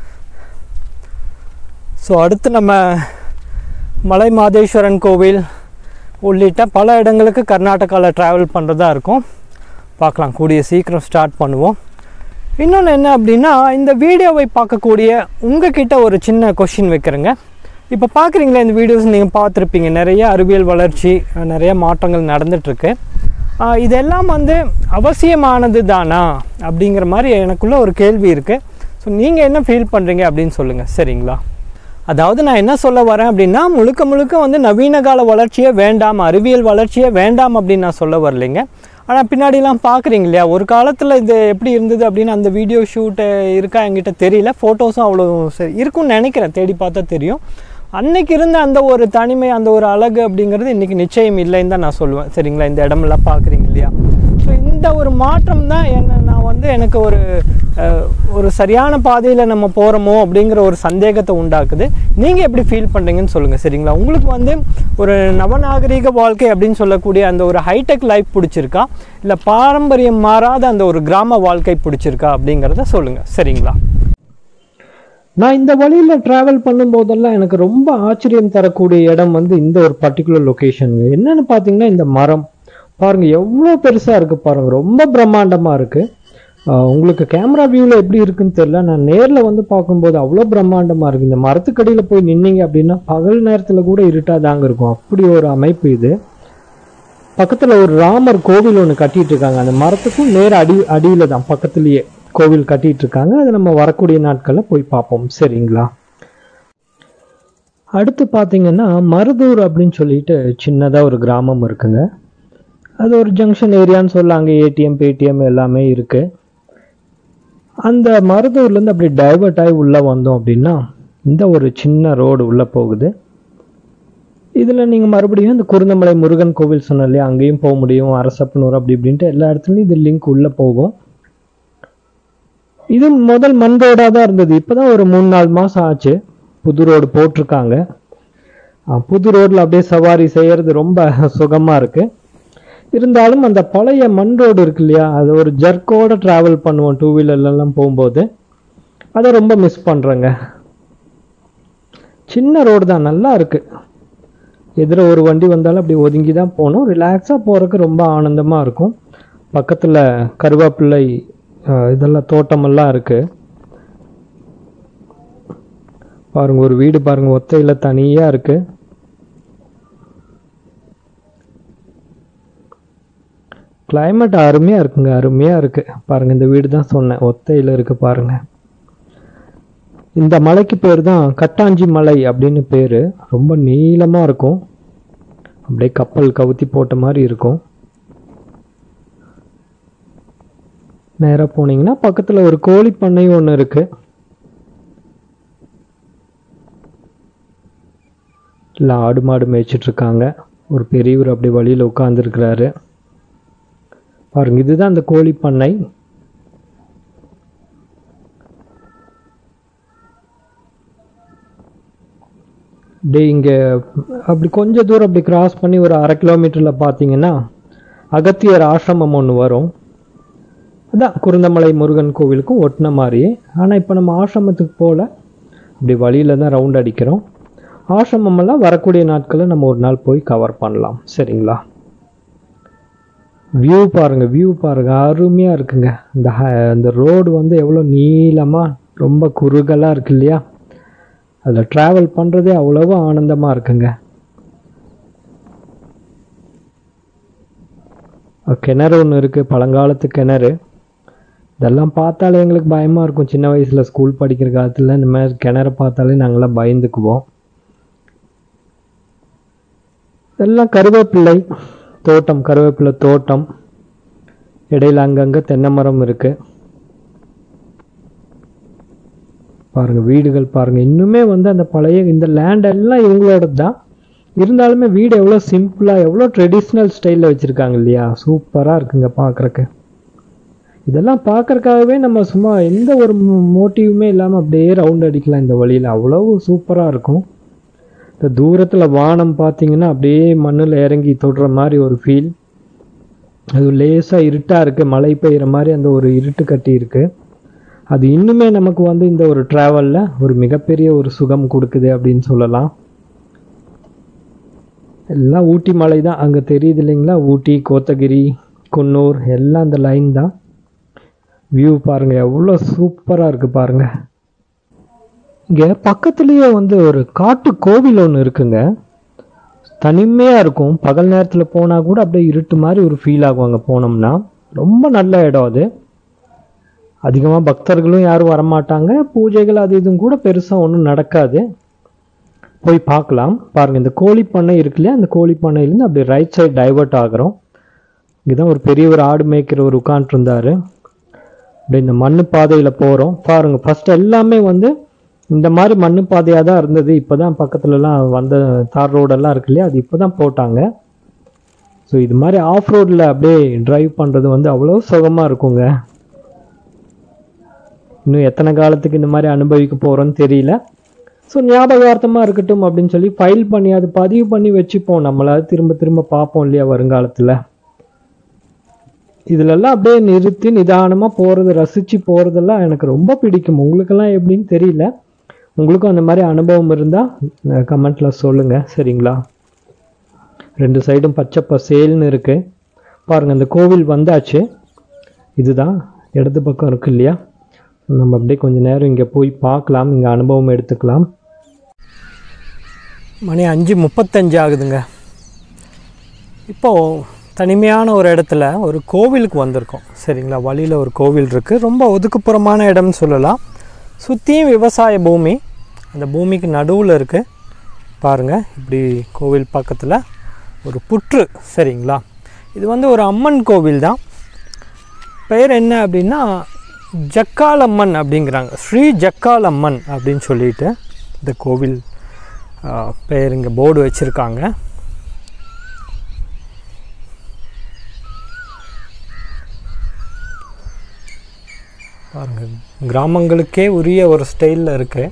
ஸோ அடுத்து நம்ம மலை மாதேஸ்வரன் கோவில் உள்ளிட்ட பல இடங்களுக்கு கர்நாடகாவில் ட்ராவல் பண்ணுறதா இருக்கும். பார்க்கலாம், கூடிய சீக்கிரம் ஸ்டார்ட் பண்ணுவோம். இன்னொன்று என்ன அப்படின்னா, இந்த வீடியோவை பார்க்கக்கூடிய உங்ககிட்ட ஒரு சின்ன கொஷின் வைக்கிறேங்க. இப்போ பார்க்குறீங்களா இந்த வீடியோஸ் நீங்கள் பார்த்துருப்பீங்க, நிறைய அறிவியல் வளர்ச்சி, நிறைய மாற்றங்கள் நடந்துகிட்ருக்கு. இதெல்லாம் வந்து அவசியமானது தானா அப்படிங்கிற மாதிரி எனக்குள்ளே ஒரு கேள்வி இருக்குது. ஸோ நீங்கள் என்ன ஃபீல் பண்ணுறீங்க அப்படின்னு சொல்லுங்கள். சரிங்களா? அதாவது நான் என்ன சொல்ல வரேன் அப்படின்னா, முழுக்க வந்து நவீன கால வளர்ச்சியே வேண்டாம், அறிவியல் வளர்ச்சியே வேண்டாம் அப்படின்னு நான் சொல்ல வரலைங்க. ஆனால் பின்னாடிலாம் பார்க்குறீங்க இல்லையா, ஒரு காலத்தில் இது எப்படி இருந்தது அப்படின்னு அந்த வீடியோ ஷூட்டு இருக்கா என்கிட்ட தெரியல, ஃபோட்டோஸும் அவ்வளோ சரி இருக்குன்னு நினைக்கிறேன், தேடி பார்த்தா தெரியும். அன்னைக்கு இருந்த அந்த ஒரு தனிமை, அந்த ஒரு அழகு அப்படிங்கிறது இன்றைக்கி நிச்சயம் இல்லைன்னு தான் நான் சொல்லுவேன். சரிங்களா? இந்த இடமெல்லாம் பார்க்குறீங்க இல்லையா, ஸோ இந்த ஒரு மாற்றம் தான் நான் வந்து எனக்கு ஒரு சரியான பாதையில் நம்ம போகிறோமோ அப்படிங்கிற ஒரு சந்தேகத்தை உண்டாக்குது. நீங்கள் எப்படி ஃபீல் பண்ணுறீங்கன்னு சொல்லுங்கள். சரிங்களா? உங்களுக்கு வந்து ஒரு நவநாகரிக வாழ்க்கை அப்படின்னு சொல்லக்கூடிய அந்த ஒரு ஹைடெக் லைஃப் பிடிச்சிருக்கா, இல்லை பாரம்பரியம் மாறாத அந்த ஒரு கிராம வாழ்க்கை பிடிச்சிருக்கா அப்படிங்கிறத சொல்லுங்கள். சரிங்களா? நான் இந்த வழியில் ட்ராவல் பண்ணும்போதெல்லாம் எனக்கு ரொம்ப ஆச்சரியம் தரக்கூடிய இடம் வந்து இந்த ஒரு பர்டிகுலர் லொக்கேஷனுங்க. என்னென்னு பார்த்தீங்கன்னா, இந்த மரம் பாருங்கள் எவ்வளோ பெருசாக இருக்குது பாருங்கள், ரொம்ப பிரம்மாண்டமாக இருக்குது. உங்களுக்கு கேமரா வியூவில் எப்படி இருக்குன்னு தெரியல, நான் நேரில் வந்து பார்க்கும்போது அவ்வளோ பிரம்மாண்டமாக இருக்குது. இந்த மரத்துக்கடியில் போய் நின்னீங்க அப்படின்னா பகல் நேரத்தில் கூட இருட்டாக தாங்க இருக்கும், அப்படி ஒரு அமைப்பு இது. பக்கத்தில் ஒரு ராமர் கோவில் ஒன்று கட்டிகிட்டு இருக்காங்க, அந்த மரத்துக்கும் நேர அடியில் தான் பக்கத்துலேயே கோவில் கட்டிகிட்டு இருக்காங்க. அது நம்ம வரக்கூடிய நாட்களில் போய் பார்ப்போம். சரிங்களா? அடுத்து பார்த்தீங்கன்னா மருதூர் அப்படின்னு சொல்லிட்டு சின்னதாக ஒரு கிராமம் இருக்குங்க. அது ஒரு ஜங்ஷன் ஏரியான்னு சொல்லாங்க, ஏடிஎம் பேடிஎம் எல்லாமே இருக்குது. அந்த மருதூர்லேருந்து அப்படி டைவர்ட் ஆகி உள்ளே வந்தோம் அப்படின்னா இந்த ஒரு சின்ன ரோடு உள்ளே போகுது. இதில் நீங்கள் மறுபடியும் இந்த குருந்தமலை முருகன் கோவில் சொன்ன இல்லையா, அங்கேயும் போக முடியும், அரசப்பனூர் அப்படி இப்படின்ட்டு எல்லா இடத்துலையும் இது லிங்க் உள்ளே போகும். இது முதல் மண் ரோடாக தான் இருந்தது, இப்போ தான் ஒரு 3-4 மாதம் ஆச்சு புது ரோடு போட்டிருக்காங்க. புது ரோடில் அப்படியே சவாரி செய்கிறது ரொம்ப சுகமாக இருக்குது. இருந்தாலும் அந்த பழைய மண் ரோடு இருக்கு இல்லையா, அது ஒரு ஜர்க்கோட ட்ராவல் பண்ணுவோம் டூ வீலர்லாம் போகும்போது, அதை ரொம்ப மிஸ் பண்ணுறேங்க. சின்ன ரோடு தான், நல்லா இருக்குது. எதிர ஒரு வண்டி வந்தாலும் அப்படி ஒதுங்கி தான் போகணும், ரிலாக்ஸாக போகிறதுக்கு ரொம்ப ஆனந்தமாக இருக்கும். பக்கத்தில் கருவேப்பிள்ளை இதெல்லாம் தோட்டமெல்லாம் இருக்குது. பாருங்கள் ஒரு வீடு பாருங்கள், ஒத்தையில் தனியாக இருக்குது. கிளைமேட் அருமையாக இருக்குங்க, அருமையாக இருக்குது. பாருங்கள், இந்த வீடு தான் சொன்னேன், ஒத்தையில் இருக்குது பாருங்கள். இந்த மலைக்கு பேர் தான் கட்டாஞ்சி மலை அப்படின்னு பேர். ரொம்ப நீளமாக இருக்கும், அப்படியே கப்பல் கவுத்தி போட்ட மாதிரி இருக்கும். நேராக போனீங்கன்னா பக்கத்தில் ஒரு கோழி பண்ணை ஒன்று இருக்குது. இல்லை ஆடு மாடு மேய்ச்சிட்ருக்காங்க. ஒரு பெரியவர் அப்படி வழியில் உட்காந்துருக்கிறாரு பாருங்க. இதுதான் அந்த கோழி பண்ணை. டே இங்கே அப்படி கொஞ்சம் தூரம் அப்படி கிராஸ் பண்ணி ஒரு 1/2 கிலோமீட்டரில் பார்த்தீங்கன்னா அகத்தியர் ஆசிரமம் ஒன்று வரும். அதான் குருந்தமலை முருகன் கோவிலுக்கும் ஒட்டின மாதிரியே. ஆனால் இப்போ நம்ம ஆசிரமத்துக்கு போகல, அப்படி வழியில் தான் ரவுண்ட் அடிக்கிறோம். ஆசிரமமெல்லாம் வரக்கூடிய நாட்களில் நம்ம ஒரு நாள் போய் கவர் பண்ணலாம், சரிங்களா? வியூ பாருங்கள், வியூ பாருங்கள், அருமையாக இருக்குங்க. இந்த ரோடு வந்து எவ்வளோ நீளமாக ரொம்ப குறுகலாக இருக்கு இல்லையா? அதில் ட்ராவல் பண்ணுறதே அவ்வளவு ஆனந்தமாக இருக்குங்க. கிணறு ஒன்று இருக்குது, பழங்காலத்து கிணறு. இதெல்லாம் பார்த்தாலே எங்களுக்கு பயமாக இருக்கும். சின்ன வயசில் ஸ்கூல் படிக்கிற காலத்தில் இந்த மாதிரி கிணறு பார்த்தாலே நாங்களாம் பயந்துக்குவோம். இதெல்லாம் கருவேப்பிள்ளை தோட்டம், கருவேப்பிலை தோட்டம். இடையில அங்கங்கே தென்னை மரம் இருக்குது பாருங்கள். வீடுகள் பாருங்கள், இன்னுமே வந்து அந்த பழைய இந்த லேண்ட் எல்லாம் இவங்களோட தான். இருந்தாலுமே வீடு எவ்வளோ சிம்பிளாக, எவ்வளோ ட்ரெடிஷ்னல் ஸ்டைலில் வச்சுருக்காங்க இல்லையா? சூப்பராக இருக்குங்க பார்க்குறக்கு. இதெல்லாம் பார்க்குறக்காகவே நம்ம சும்மா எந்த ஒரு மோட்டிவுமே இல்லாமல் அப்படியே ரவுண்ட் அடிக்கலாம் இந்த வழியில். அவ்வளோ சூப்பராக இருக்கும். இந்த தூரத்தில் வானம் பார்த்தீங்கன்னா அப்படியே மண்ணில் இறங்கி தொடுற மாதிரி ஒரு ஃபீல். அது லேசாக இருட்டாக இருக்குது, மழை பெய்கிற மாதிரி அந்த ஒரு இருட்டு கட்டி இருக்குது. அது இன்னுமே நமக்கு வந்து இந்த ஒரு ட்ராவலில் ஒரு மிகப்பெரிய ஒரு சுகம் கொடுக்குது அப்படின்னு சொல்லலாம். எல்லாம் ஊட்டி மலை தான் அங்கே தெரியுது இல்லைங்களா? ஊட்டி, கோத்தகிரி, குன்னூர் எல்லாம் அந்த லைன் தான். வியூ பாருங்கள், எவ்வளோ சூப்பராக இருக்குது பாருங்கள். இங்கே பக்கத்துலேயே வந்து ஒரு காட்டு கோவில் ஒன்று இருக்குங்க. தனிமையாக இருக்கும். பகல் நேரத்தில் போனால் கூட அப்படியே இருட்டு மாதிரி ஒரு ஃபீல் ஆகும். அங்கே போனோம்னா ரொம்ப நல்ல இடம் அது. அதிகமாக பக்தர்களும் யாரும் வரமாட்டாங்க. பூஜைகள் அது இதுவும் கூட பெருசாக ஒன்றும் நடக்காது. போய் பார்க்கலாம். பாருங்கள், இந்த கோழி பண்ணை இருக்கு இல்லையா? அந்த கோழி பண்ணையிலேருந்து அப்படியே ரைட் சைடு டைவர்ட் ஆகிறோம். இங்கே தான் ஒரு பெரிய ஒரு ஆடு மேய்க்கிறவர் உட்காண்ட்ருந்தார். அப்படியே இந்த மண்ணு பாதையில் போகிறோம். பாருங்கள், ஃபஸ்ட்டு எல்லாமே வந்து இந்த மாதிரி மண்ணு பாதையாக தான் இருந்தது. இப்போ தான் பக்கத்துலலாம் வந்த தார் ரோடெல்லாம் இருக்கு இல்லையா? அது இப்போ தான் போட்டாங்க. ஸோ இது மாதிரி ஆஃப் ரோடில் அப்படியே ட்ரைவ் பண்ணுறது வந்து அவ்வளோ சுகமாக இருக்குங்க. இன்னும் எத்தனை காலத்துக்கு இந்த மாதிரி அனுபவிக்க போகிறோன்னு தெரியல. ஸோ ஞாபகார்த்தமாக இருக்கட்டும் அப்படின்னு சொல்லி ஃபைல் பண்ணி அது பதிவு பண்ணி வச்சுப்போம். நம்மளாவது திரும்ப திரும்ப பார்ப்போம் இல்லையா வருங்காலத்தில். இதிலெல்லாம் அப்படியே நிறுத்தி நிதானமாக போகிறது, ரசித்து போகிறதெல்லாம் எனக்கு ரொம்ப பிடிக்கும். உங்களுக்கெல்லாம் எப்படின்னு தெரியல. உங்களுக்கும் அந்த மாதிரி அனுபவம் இருந்தால் கமெண்ட்டில் சொல்லுங்கள், சரிங்களா? 2 சைடும் பச்சை பசேல்னு இருக்குது பாருங்கள். இந்த கோவில் வந்தாச்சு. இதுதான் இடது பக்கம் இருக்குது இல்லையா? நம்ம அப்படியே கொஞ்சம் நேரம் இங்கே போய் பார்க்கலாம், இங்கே அனுபவம் எடுத்துக்கலாம். மணி 5:35 ஆகுதுங்க. இப்போது தனிமையான ஒரு இடத்துல ஒரு கோவிலுக்கு வந்திருக்கோம், சரிங்களா? வழியில் ஒரு கோவில் இருக்குது. ரொம்ப ஒதுக்குப்புறமான இடம்னு சொல்லலாம். சுற்றியும் விவசாய பூமி. அந்த பூமிக்கு நடுவில் இருக்குது பாருங்கள். இப்படி கோவில் பக்கத்தில் ஒரு புற்று, சரிங்களா? இது வந்து ஒரு அம்மன் கோவில் தான். பெயர் என்ன அப்படின்னா ஜக்காலம்மன் அப்படிங்கிறாங்க. ஸ்ரீ ஜக்காலம்மன் அப்படின்னு சொல்லிட்டு இந்த கோவில் பெயர் இங்கே போர்டு வச்சுருக்காங்க. பாருங்கள், கிராமங்களுக்கே உரிய ஒரு ஸ்டைலில் இருக்குது.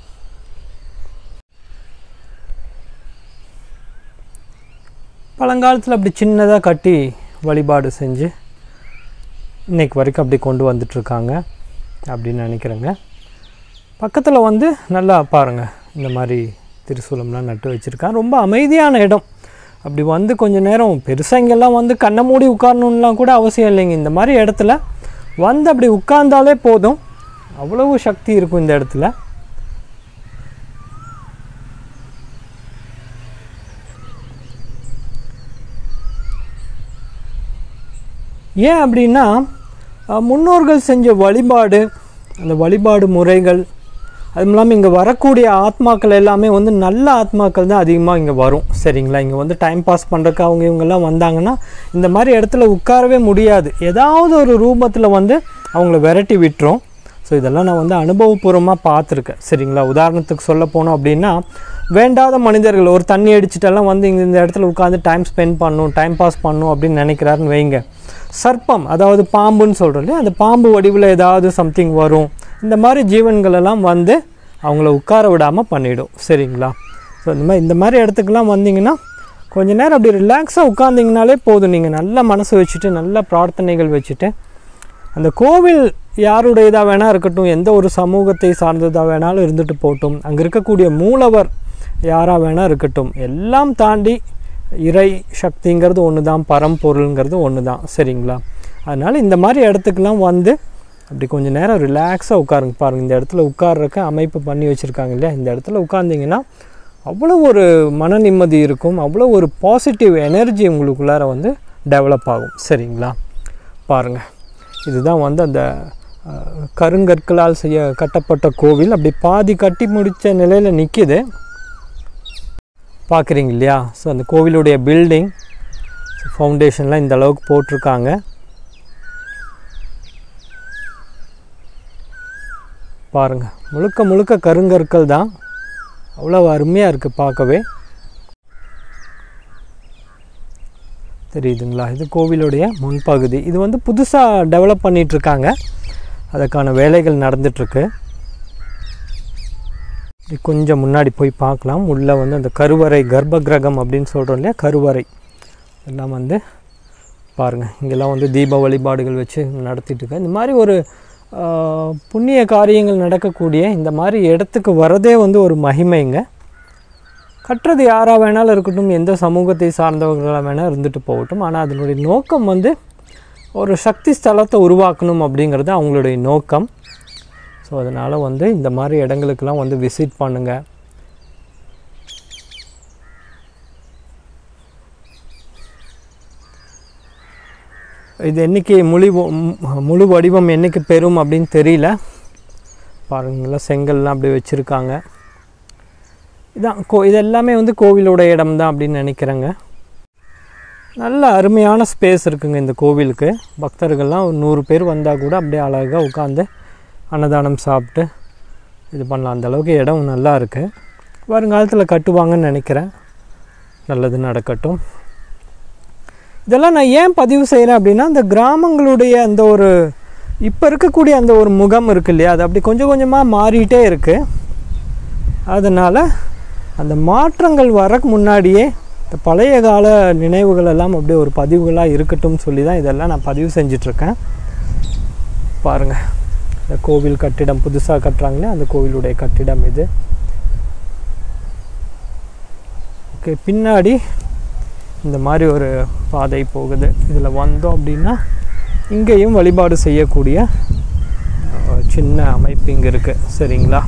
பழங்காலத்தில் அப்படி சின்னதாக கட்டி வழிபாடு செஞ்சு இன்றைக்கு வரைக்கும் அப்படி கொண்டு வந்துட்டுருக்காங்க அப்படின்னு நினைக்கிறேங்க. பக்கத்தில் வந்து நல்லா பாருங்கள், இந்த மாதிரி திரிசூலம்லாம் நட்டு வச்சுருக்காங்க. ரொம்ப அமைதியான இடம். அப்படி வந்து கொஞ்சம் நேரம் பெருசாக இங்கெல்லாம் வந்து கண்ணை மூடி உட்காரணுன்னெலாம் கூட அவசியம் இல்லைங்க. இந்த மாதிரி இடத்துல வந்து அப்படி உட்கார்ந்தாலே போதும், அவ்வளவு சக்தி இருக்கும் இந்த இடத்துல. ஏன் அப்படின்னா முன்னோர்கள் செஞ்ச வழிபாடு, அந்த வழிபாடு முறைகள், அதுவும் இல்லாமல் இங்கே வரக்கூடிய ஆத்மாக்கள் எல்லாமே வந்து நல்ல ஆத்மாக்கள் தான் அதிகமாக இங்கே வரும். சரிங்களா? இங்கே வந்து டைம் பாஸ் பண்ணுறக்கு அவங்க இவங்கெல்லாம் வந்தாங்கன்னா இந்த மாதிரி இடத்துல உட்காரவே முடியாது. ஏதாவது ஒரு ரூபத்தில் வந்து அவங்கள விரட்டி விட்டுரும். ஸோ இதெல்லாம் நான் வந்து அனுபவபூர்வமாக பார்த்துருக்கேன். சரிங்களா? உதாரணத்துக்கு சொல்ல போனோம் அப்படின்னா, வேண்டாத மனிதர்கள் ஒரு தண்ணி அடிச்சுட்டெல்லாம் வந்து இங்கே இந்த இடத்துல உட்காந்து டைம் ஸ்பெண்ட் பண்ணணும், டைம் பாஸ் பண்ணணும் அப்படின்னு நினைக்கிறாருன்னு வைங்க. சர்ப்பம், அதாவது பாம்புன்னு சொல்கிறோம் இல்லையா, அந்த பாம்பு வடிவில் ஏதாவது சம்திங் வரும். இந்த மாதிரி ஜீவன்களெல்லாம் வந்து அவங்கள உட்கார விடாமல் பண்ணிவிடும். சரிங்களா? ஸோ இந்த மாதிரி இடத்துக்கெல்லாம் வந்தீங்கன்னா கொஞ்சம் நேரம் அப்படி ரிலாக்ஸாக உட்காந்திங்கனாலே போதும். நீங்கள் நல்ல மனசு வச்சுட்டு, நல்ல பிரார்த்தனைகள் வச்சுட்டு, அந்த கோவில் யாருடையதாக வேணால் இருக்கட்டும், எந்த ஒரு சமூகத்தை சார்ந்ததாக வேணாலும் இருந்துட்டு போகட்டும், அங்கே இருக்கக்கூடிய மூலவர் யாராக வேணால் இருக்கட்டும், எல்லாம் தாண்டி இறை சக்திங்கிறது ஒன்று தான், பரம்பொருளுங்கிறது ஒன்று தான். சரிங்களா? அதனால் இந்த மாதிரி இடத்துக்கெல்லாம் வந்து அப்படி கொஞ்சம் நேரம் ரிலாக்ஸாக உட்காருங்க. பாருங்கள், இந்த இடத்துல உட்கார்றக்க அமைப்பு பண்ணி வச்சுருக்காங்க இல்லையா, இந்த இடத்துல உட்கார்ந்திங்கன்னா அவ்வளோ ஒரு மன நிம்மதி இருக்கும், அவ்வளோ ஒரு பாசிட்டிவ் எனர்ஜி உங்களுக்குள்ளார வந்து டெவலப் ஆகும். சரிங்களா? பாருங்கள், இதுதான் வந்து அந்த கருங்கற்களால் கட்டப்பட்ட கோவில். அப்படி பாதி கட்டி முடித்த நிலையில் நிற்கிது, பார்க்குறீங்க இல்லையா? ஸோ அந்த கோவிலுடைய பில்டிங் ஃபவுண்டேஷன்லாம் இந்த அளவுக்கு போட்டிருக்காங்க. பாருங்கள், முழுக்க முழுக்க கருங்கற்கள் தான். அவ்வளோ அருமையாக இருக்குது பார்க்கவே. தெரியுதுங்களா? இது கோவிலுடைய முன்பகுதி. இது வந்து புதுசாக டெவலப் பண்ணிகிட்ருக்காங்க, அதுக்கான வேலைகள் நடந்துகிட்ருக்கு. கொஞ்சம் முன்னாடி போய் பார்க்கலாம். உள்ளே வந்து அந்த கருவறை, கர்ப்ப கிரகம் அப்படின்னு சொல்கிறோம் இல்லையா, கருவறை எல்லாம் வந்து பாருங்கள். இங்கெல்லாம் வந்து தீப வழிபாடுகள் வச்சு நடத்திட்டுருக்கேன். இந்த மாதிரி ஒரு புண்ணிய காரியங்கள் நடக்கக்கூடிய இந்த மாதிரி இடத்துக்கு வரதே வந்து ஒரு மகிமைங்க. கட்டுறது யாராக வேணாலும் இருக்கட்டும், எந்த சமூகத்தை சார்ந்தவர்களாக வேணால் இருந்துட்டு போகட்டும், ஆனால் அதனுடைய நோக்கம் வந்து ஒரு சக்தி ஸ்தலத்தை உருவாக்கணும் அப்படிங்கிறது அவங்களுடைய நோக்கம். ஸோ அதனால் வந்து இந்த மாதிரி இடங்களுக்கெல்லாம் வந்து விசிட் பண்ணுங்கள். இது என்றைக்கு முழு வடிவம் என்றைக்கு பெறும் அப்படின்னு தெரியல. பாருங்களா, செங்கல்லாம் அப்படி வச்சுருக்காங்க. இதான் இது எல்லாமே வந்து கோவிலோட இடம் தான் அப்படின்னு நினைக்கிறேங்க. நல்ல அருமையான ஸ்பேஸ் இருக்குங்க இந்த கோவிலுக்கு. பக்தர்கள்லாம் ஒரு 100 பேர் வந்தால் கூட அப்படியே அழகாக உட்காந்து அன்னதானம் சாப்பிட்டு இது பண்ணலாம். அந்தளவுக்கு இடம் நல்லா இருக்குது. வருங்காலத்தில் கட்டுவாங்கன்னு நினைக்கிறேன். நல்லது நடக்கட்டும். இதெல்லாம் நான் ஏன் பதிவு செய்கிறேன் அப்படின்னா, அந்த கிராமங்களுடைய அந்த ஒரு இப்போ இருக்கக்கூடிய அந்த ஒரு முகம் இருக்குது இல்லையா, அது அப்படி கொஞ்சம் கொஞ்சமாக மாறிட்டே இருக்குது. அதனால் அந்த மாற்றங்கள் வரக்கு முன்னாடியே இந்த பழைய கால நினைவுகள் எல்லாம் அப்படியே ஒரு பதிவுகளாக இருக்கட்டும் சொல்லி தான் இதெல்லாம் நான் பதிவு செஞ்சிட்ருக்கேன். பாருங்கள், இந்த கோவில் கட்டிடம் புதுசாக கட்டுறாங்களே, அந்த கோவிலுடைய கட்டிடம் இது. ஓகே, பின்னாடி இந்த மாதிரி ஒரு பாதை போகுது. இதில் வந்தோம் அப்படின்னா இங்கேயும் வழிபாடு செய்யக்கூடிய சின்ன அமைப்பு இங்கே இருக்குது. சரிங்களா?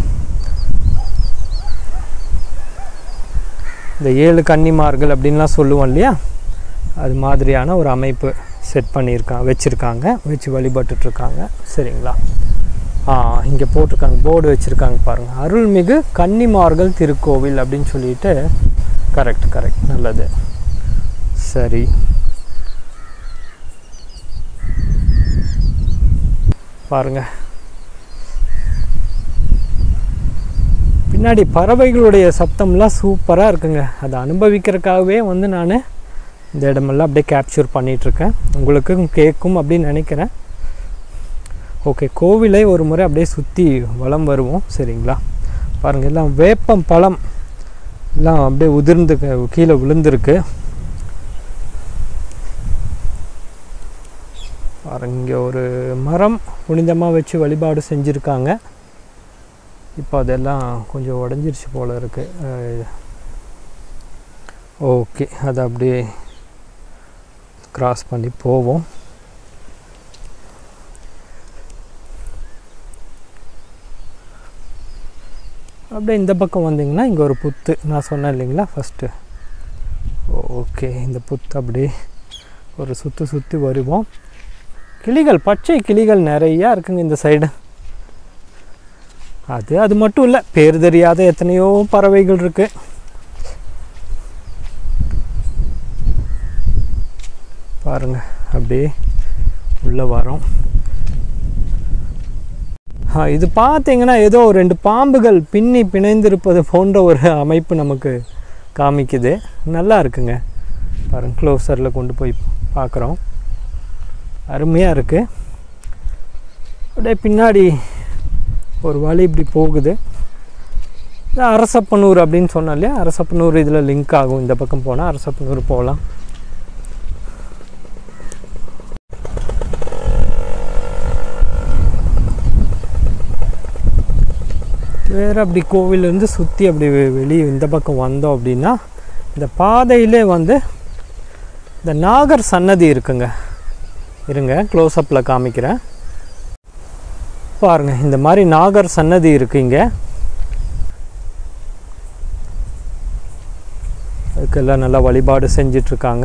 இந்த 7 கன்னிமார்கள் அப்படின்லாம் சொல்லுவோம் இல்லையா, அது மாதிரியான ஒரு அமைப்பு செட் வச்சுருக்காங்க, வச்சு வழிபட்டுட்ருக்காங்க. சரிங்களா? இங்கே போட்டிருக்காங்க, போர்டு வச்சுருக்காங்க பாருங்கள், அருள்மிகு கன்னிமார்கள் திருக்கோவில் அப்படின்னு சொல்லிட்டு. கரெக்ட், நல்லது. சரி, பாருங்கள், பின்னாடி பறவைகளுடைய சப்தம்லாம் சூப்பராக இருக்குங்க. அதை அனுபவிக்கிறதுக்காகவே வந்து நான் இந்த இடமெல்லாம் அப்படியே கேப்சர் பண்ணிகிட்ருக்கேன். உங்களுக்கும் கேட்கும் அப்படின்னு நினைக்கிறேன். ஓகே, கோவிலை ஒரு முறை அப்படியே சுற்றி வலம் வருவோம். சரிங்களா? பாருங்கள், எல்லாம் வேப்பம் பழம் எல்லாம் அப்படியே உதிர்ந்து கீழே விழுந்திருக்கு. பாருங்க, இங்கே ஒரு மரம் புனிதமாக வச்சு வழிபாடு செஞ்சுருக்காங்க. இப்போ அதெல்லாம் கொஞ்சம் உடஞ்சிருச்சு போல் இருக்குது. ஓகே, அதை அப்படியே கிராஸ் பண்ணி போவோம். அப்படியே இந்த பக்கம் வந்தீங்கன்னா இங்கே ஒரு புத்து நான் சொன்னேன் இல்லைங்களா ஃபஸ்ட்டு. ஓகே, இந்த புத்து அப்படியே ஒரு சுற்றி வருவோம். கிளிகள், பச்சை கிளிகள் நிறையா இருக்குங்க இந்த சைடு. அது மட்டும் இல்லை, பேர் தெரியாத எத்தனையோ பறவைகள் இருக்குது. பாருங்கள், அப்படியே உள்ளே வரோம். இது பார்த்தீங்கன்னா ஏதோ 2 பாம்புகள் பின்னி பிணைந்திருப்பது போன்ற ஒரு அமைப்பு நமக்கு காமிக்குது. நல்லா இருக்குங்க. பாருங்கள், க்ளோஸரில் கொண்டு போய் பார்க்குறோம். அருமையாக இருக்குது. அப்படியே பின்னாடி ஒரு வழி இப்படி போகுது. அரசப்பனூர் அப்படின்னு சொன்னோம் இல்லையா, அரசப்பனூர் இதில் லிங்க் ஆகும். இந்த பக்கம் போனால் அரசப்பனூர் போகலாம். வேறு அப்படி கோவிலேருந்து சுற்றி அப்படி வெளியே இந்த பக்கம் வந்தோம் அப்படின்னா இந்த பாதையிலே வந்து இந்த நாகர் சன்னதி இருக்குங்க. இருங்க, க்ளோஸ்அப்பில் காமிக்கிறேன். பாருங்கள், இந்த மாதிரி நாகர் சன்னதி இருக்குது இங்கே. அதுக்கெல்லாம் நல்லா வழிபாடு செஞ்சிட்ருக்காங்க.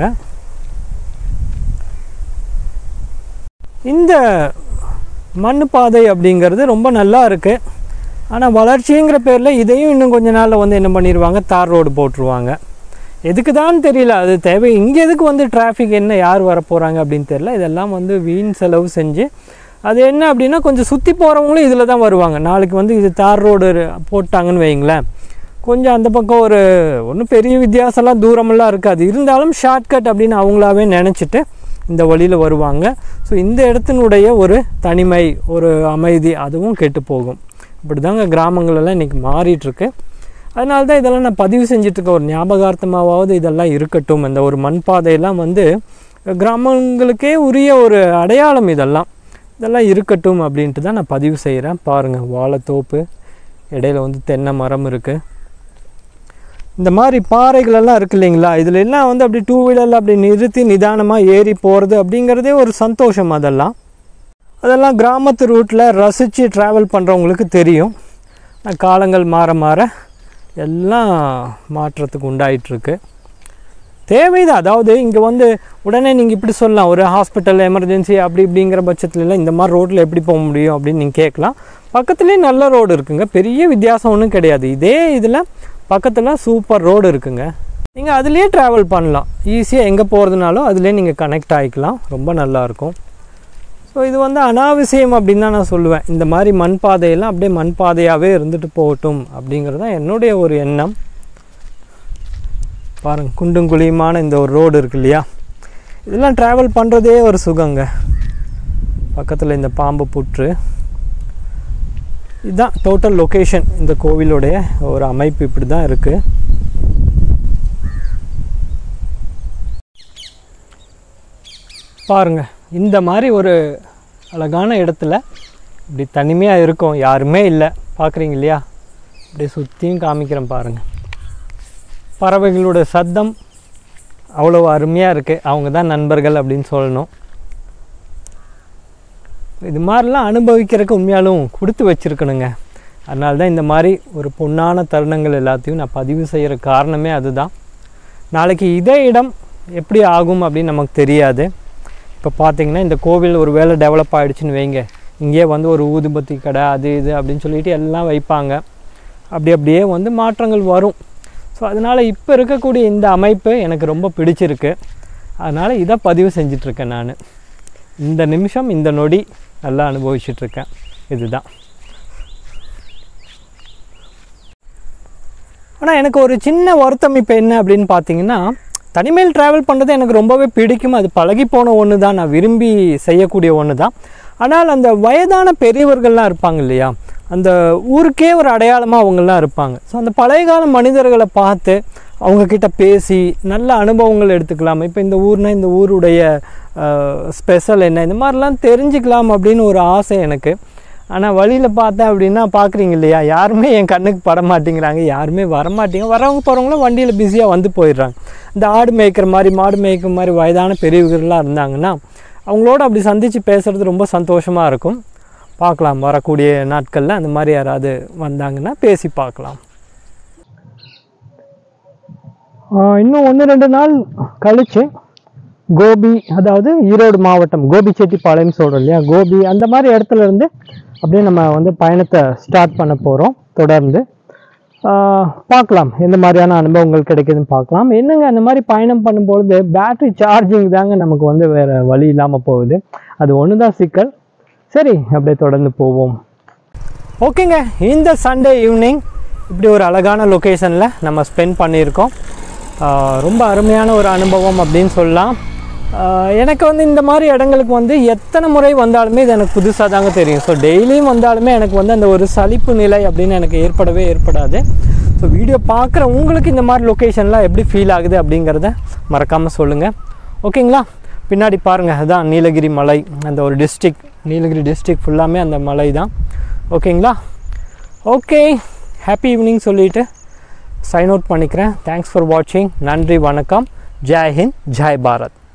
இந்த மண் பாதை அப்படிங்கிறது ரொம்ப நல்லா இருக்குது. ஆனால் வளர்ச்சிங்கிற பேரில் இதையும் இன்னும் கொஞ்ச நாளில் வந்து என்ன பண்ணிடுவாங்க, தார் ரோடு போட்டுருவாங்க. எதுக்கு தான் தெரியல, அது தேவை. இங்கே எதுக்கு வந்து டிராஃபிக் என்ன, யார் வரப்போகிறாங்க அப்படின்னு தெரியல. இதெல்லாம் வந்து வீண் செலவு செஞ்சு அது என்ன அப்படின்னா கொஞ்சம் சுற்றி போகிறவங்களும் இதில் தான் வருவாங்க. நாளைக்கு வந்து இது தார் ரோடு போட்டாங்கன்னு வைங்களேன், கொஞ்சம் அந்த பக்கம் ஒரு ஒன்றும் பெரிய வித்தியாசம்லாம் தூரமெல்லாம் இருக்காது. இருந்தாலும் ஷார்ட்கட் அப்படின்னு அவங்களாவே நினச்சிட்டு இந்த வழியில் வருவாங்க. ஸோ இந்த இடத்தினுடைய ஒரு தனிமை, ஒரு அமைதி அதுவும் கெட்டு போகும். இப்படி தாங்க கிராமங்களெல்லாம் இன்றைக்கி மாறிட்டுருக்கு. அதனால தான் இதெல்லாம் நான் பதிவு செஞ்சிட்ருக்கேன். ஒரு ஞாபகார்த்தமாவது இதெல்லாம் இருக்கட்டும். இந்த ஒரு மண் பாதையெல்லாம் வந்து கிராமங்களுக்கே உரிய ஒரு அடையாளம். இதெல்லாம் இருக்கட்டும் அப்படின்ட்டு தான் நான் பதிவு செய்கிறேன். பாருங்கள், வாழைத்தோப்பு, இடையில வந்து தென்னை மரம் இருக்குது. இந்த மாதிரி பாறைகளெல்லாம் இருக்குது இல்லைங்களா, இதில் எல்லாம் வந்து அப்படி 2 வீலரில் அப்படி நிறுத்தி நிதானமாக ஏறி போகிறது அப்படிங்கிறதே ஒரு சந்தோஷம். அதெல்லாம் கிராமத்து ரூட்டில் ரசித்து ட்ராவல் பண்ணுறவங்களுக்கு தெரியும். காலங்கள் மாற மாற எல்லாம் மாற்றத்துக்கு உண்டாயிட்ருக்கு. தேவைதான். அதாவது இங்கே வந்து உடனே நீங்கள் இப்படி சொல்லலாம், ஒரு ஹாஸ்பிட்டல் எமர்ஜென்சி அப்படி இப்படிங்கிற பட்சத்துலலாம் இந்த மாதிரி ரோட்டில் எப்படி போக முடியும் அப்படின்னு நீங்கள் கேட்கலாம். பக்கத்துலேயே நல்ல ரோடு இருக்குங்க, பெரிய வித்தியாசம் ஒன்றும் கிடையாது. இதே இதில் பக்கத்தில் சூப்பர் ரோடு இருக்குங்க. நீங்கள் அதுலேயே ட்ராவல் பண்ணலாம். ஈஸியாக எங்கே போகிறதுனாலும் அதுலேயே நீங்கள் கனெக்ட் ஆகிக்கலாம். ரொம்ப நல்லாயிருக்கும். ஸோ இது வந்து அனாவசியம் அப்படின்னு தான் நான் சொல்லுவேன். இந்த மாதிரி மண் பாதையெல்லாம் அப்படியே மண் பாதையாகவே இருந்துட்டு போகட்டும் அப்படிங்கிறது தான் என்னுடைய ஒரு எண்ணம். பாருங்கள், குண்டும் குழியுமான இந்த ஒரு ரோடு இருக்கு இல்லையா, இதெல்லாம் ட்ராவல் பண்ணுறதே ஒரு சுகங்க. பக்கத்தில் இந்த பாம்பு புற்று, இதுதான் டோட்டல் லொக்கேஷன். இந்த கோவிலுடைய ஒரு அமைப்பு இப்படி தான் இருக்குது. பாருங்கள், இந்த மாதிரி ஒரு அழகான இடத்துல இப்படி தனிமையாக இருக்கும், யாருமே இல்லை. பார்க்குறீங்க இல்லையா, அப்படியே சுற்றியும் காமிக்கிறேன் பாருங்கள். பறவைகளோட சத்தம் அவ்வளோ அருமையாக இருக்குது. அவங்க தான் நண்பர்கள் அப்படின்னு சொல்லணும். இது மாதிரிலாம் அனுபவிக்கிறதுக்கு உண்மையாலும் கொடுத்து வச்சுருக்கணுங்க. அதனால தான் இந்த மாதிரி ஒரு பொன்னான தருணங்கள் எல்லாத்தையும் நான் பதிவு செய்கிற காரணமே அதுதான். நாளைக்கு இதே இடம் எப்படி ஆகும் அப்படின்னு நமக்கு தெரியாது. இப்போ பார்த்திங்கன்னா இந்த கோவில் ஒரு வேளை டெவலப் ஆகிடுச்சின்னு வைங்க, இங்கே வந்து ஒரு ஊதுபத்தி கடை அது இது அப்படின்னு சொல்லிட்டு எல்லாம் வைப்பாங்க. அப்படியே வந்து மாற்றங்கள் வரும். ஸோ அதனால் இப்போ இருக்கக்கூடிய இந்த அமைப்பு எனக்கு ரொம்ப பிடிச்சிருக்கு. அதனால் இதை பதிவு செஞ்சிட்ருக்கேன் நான். இந்த நிமிஷம், இந்த நொடி நல்லா அனுபவிச்சிட்ருக்கேன். இதுதான். ஆனால் எனக்கு ஒரு சின்ன வருத்தம் இப்போ என்ன அப்படின்னு பார்த்தீங்கன்னா, தனிமையில் ட்ராவல் பண்ணுறது எனக்கு ரொம்பவே பிடிக்கும். அது பழகி போன ஒன்று தான், நான் விரும்பி செய்யக்கூடிய ஒன்று தான். ஆனால் அந்த வயதான பெரியவர்கள்லாம் இருப்பாங்க இல்லையா, அந்த ஊருக்கே ஒரு அடையாளமாக அவங்களாம் இருப்பாங்க. ஸோ அந்த பழைய கால மனிதர்களை பார்த்து அவங்கக்கிட்ட பேசி நல்ல அனுபவங்கள் எடுத்துக்கலாம். இப்போ இந்த ஊர்னால் இந்த ஊருடைய ஸ்பெஷல் என்ன, இந்த மாதிரிலாம் தெரிஞ்சுக்கலாம் அப்படின்னு ஒரு ஆசை எனக்கு. ஆனால் வழியில் பார்த்தேன் அப்படின்னா பார்க்குறீங்க இல்லையா, யாருமே என் கண்ணுக்கு பட மாட்டேங்கிறாங்க, யாருமே வரமாட்டேங்க. வரவங்க போகிறவங்களும் வண்டியில் பிஸியாக வந்து போயிடுறாங்க. இந்த ஆடு மேய்க்கிற மாதிரி, மாடு மேய்க்கிற மாதிரி வயதான பெரியவர்கள்லாம் இருந்தாங்கன்னா அவங்களோட அப்படி சந்தித்து பேசுகிறது ரொம்ப சந்தோஷமாக இருக்கும். பார்க்கலாம், வரக்கூடிய நாட்களில் அந்த மாதிரி யாராவது வந்தாங்கன்னா பேசி பார்க்கலாம். இன்னும் 1-2 நாள் கழித்து கோபி, அதாவது ஈரோடு மாவட்டம் கோபிச்செட்டிப்பாளையம் சொல்கிறோம் இல்லையா, கோபி அந்த மாதிரி இடத்துல இருந்து அப்படியே நம்ம வந்து பயணத்தை ஸ்டார்ட் பண்ண போகிறோம். தொடர்ந்து பார்க்கலாம் எந்த மாதிரியான அனுபவங்கள் கிடைக்குதுன்னு பார்க்கலாம். என்னங்க அந்த மாதிரி பயணம் பண்ணும்பொழுது பேட்ரி சார்ஜிங் தாங்க நமக்கு வந்து வேறு வழி இல்லாமல் போகுது. அது ஒன்று தான் சிக்கல். சரி, அப்படியே தொடர்ந்து போவோம். ஓகேங்க, இந்த சண்டே ஈவினிங் இப்படி ஒரு அழகான லொக்கேஷனில் நம்ம ஸ்பெண்ட் பண்ணியிருக்கோம். ரொம்ப அருமையான ஒரு அனுபவம் அப்படின்னு சொல்லலாம். எனக்கு வந்து இந்த மாதிரி இடங்களுக்கு வந்து எத்தனை முறை வந்தாலுமே இது எனக்கு புதுசாக தாங்க தெரியும். ஸோ டெய்லியும் வந்தாலுமே எனக்கு வந்து அந்த ஒரு சலிப்பு நிலை அப்படின்னு எனக்கு ஏற்படாது. ஸோ வீடியோ பார்க்குற உங்களுக்கு இந்த மாதிரி லொக்கேஷன்லாம் எப்படி ஃபீல் ஆகுது அப்படிங்கிறத மறக்காமல் சொல்லுங்கள். ஓகேங்களா? பின்னாடி பாருங்கள், அதுதான் நீலகிரி மலை. அந்த ஒரு டிஸ்ட்ரிக்ட், நீலகிரி டிஸ்ட்ரிக்ட் ஃபுல்லாமே அந்த மலை தான். ஓகேங்களா? ஓகே, ஹாப்பி ஈவினிங் சொல்லிவிட்டு சைன் அவுட் பண்ணிக்கிறேன். தேங்க்ஸ் ஃபார் வாட்சிங். நன்றி, வணக்கம். ஜெய் ஹிந்த், ஜெய் பாரத்.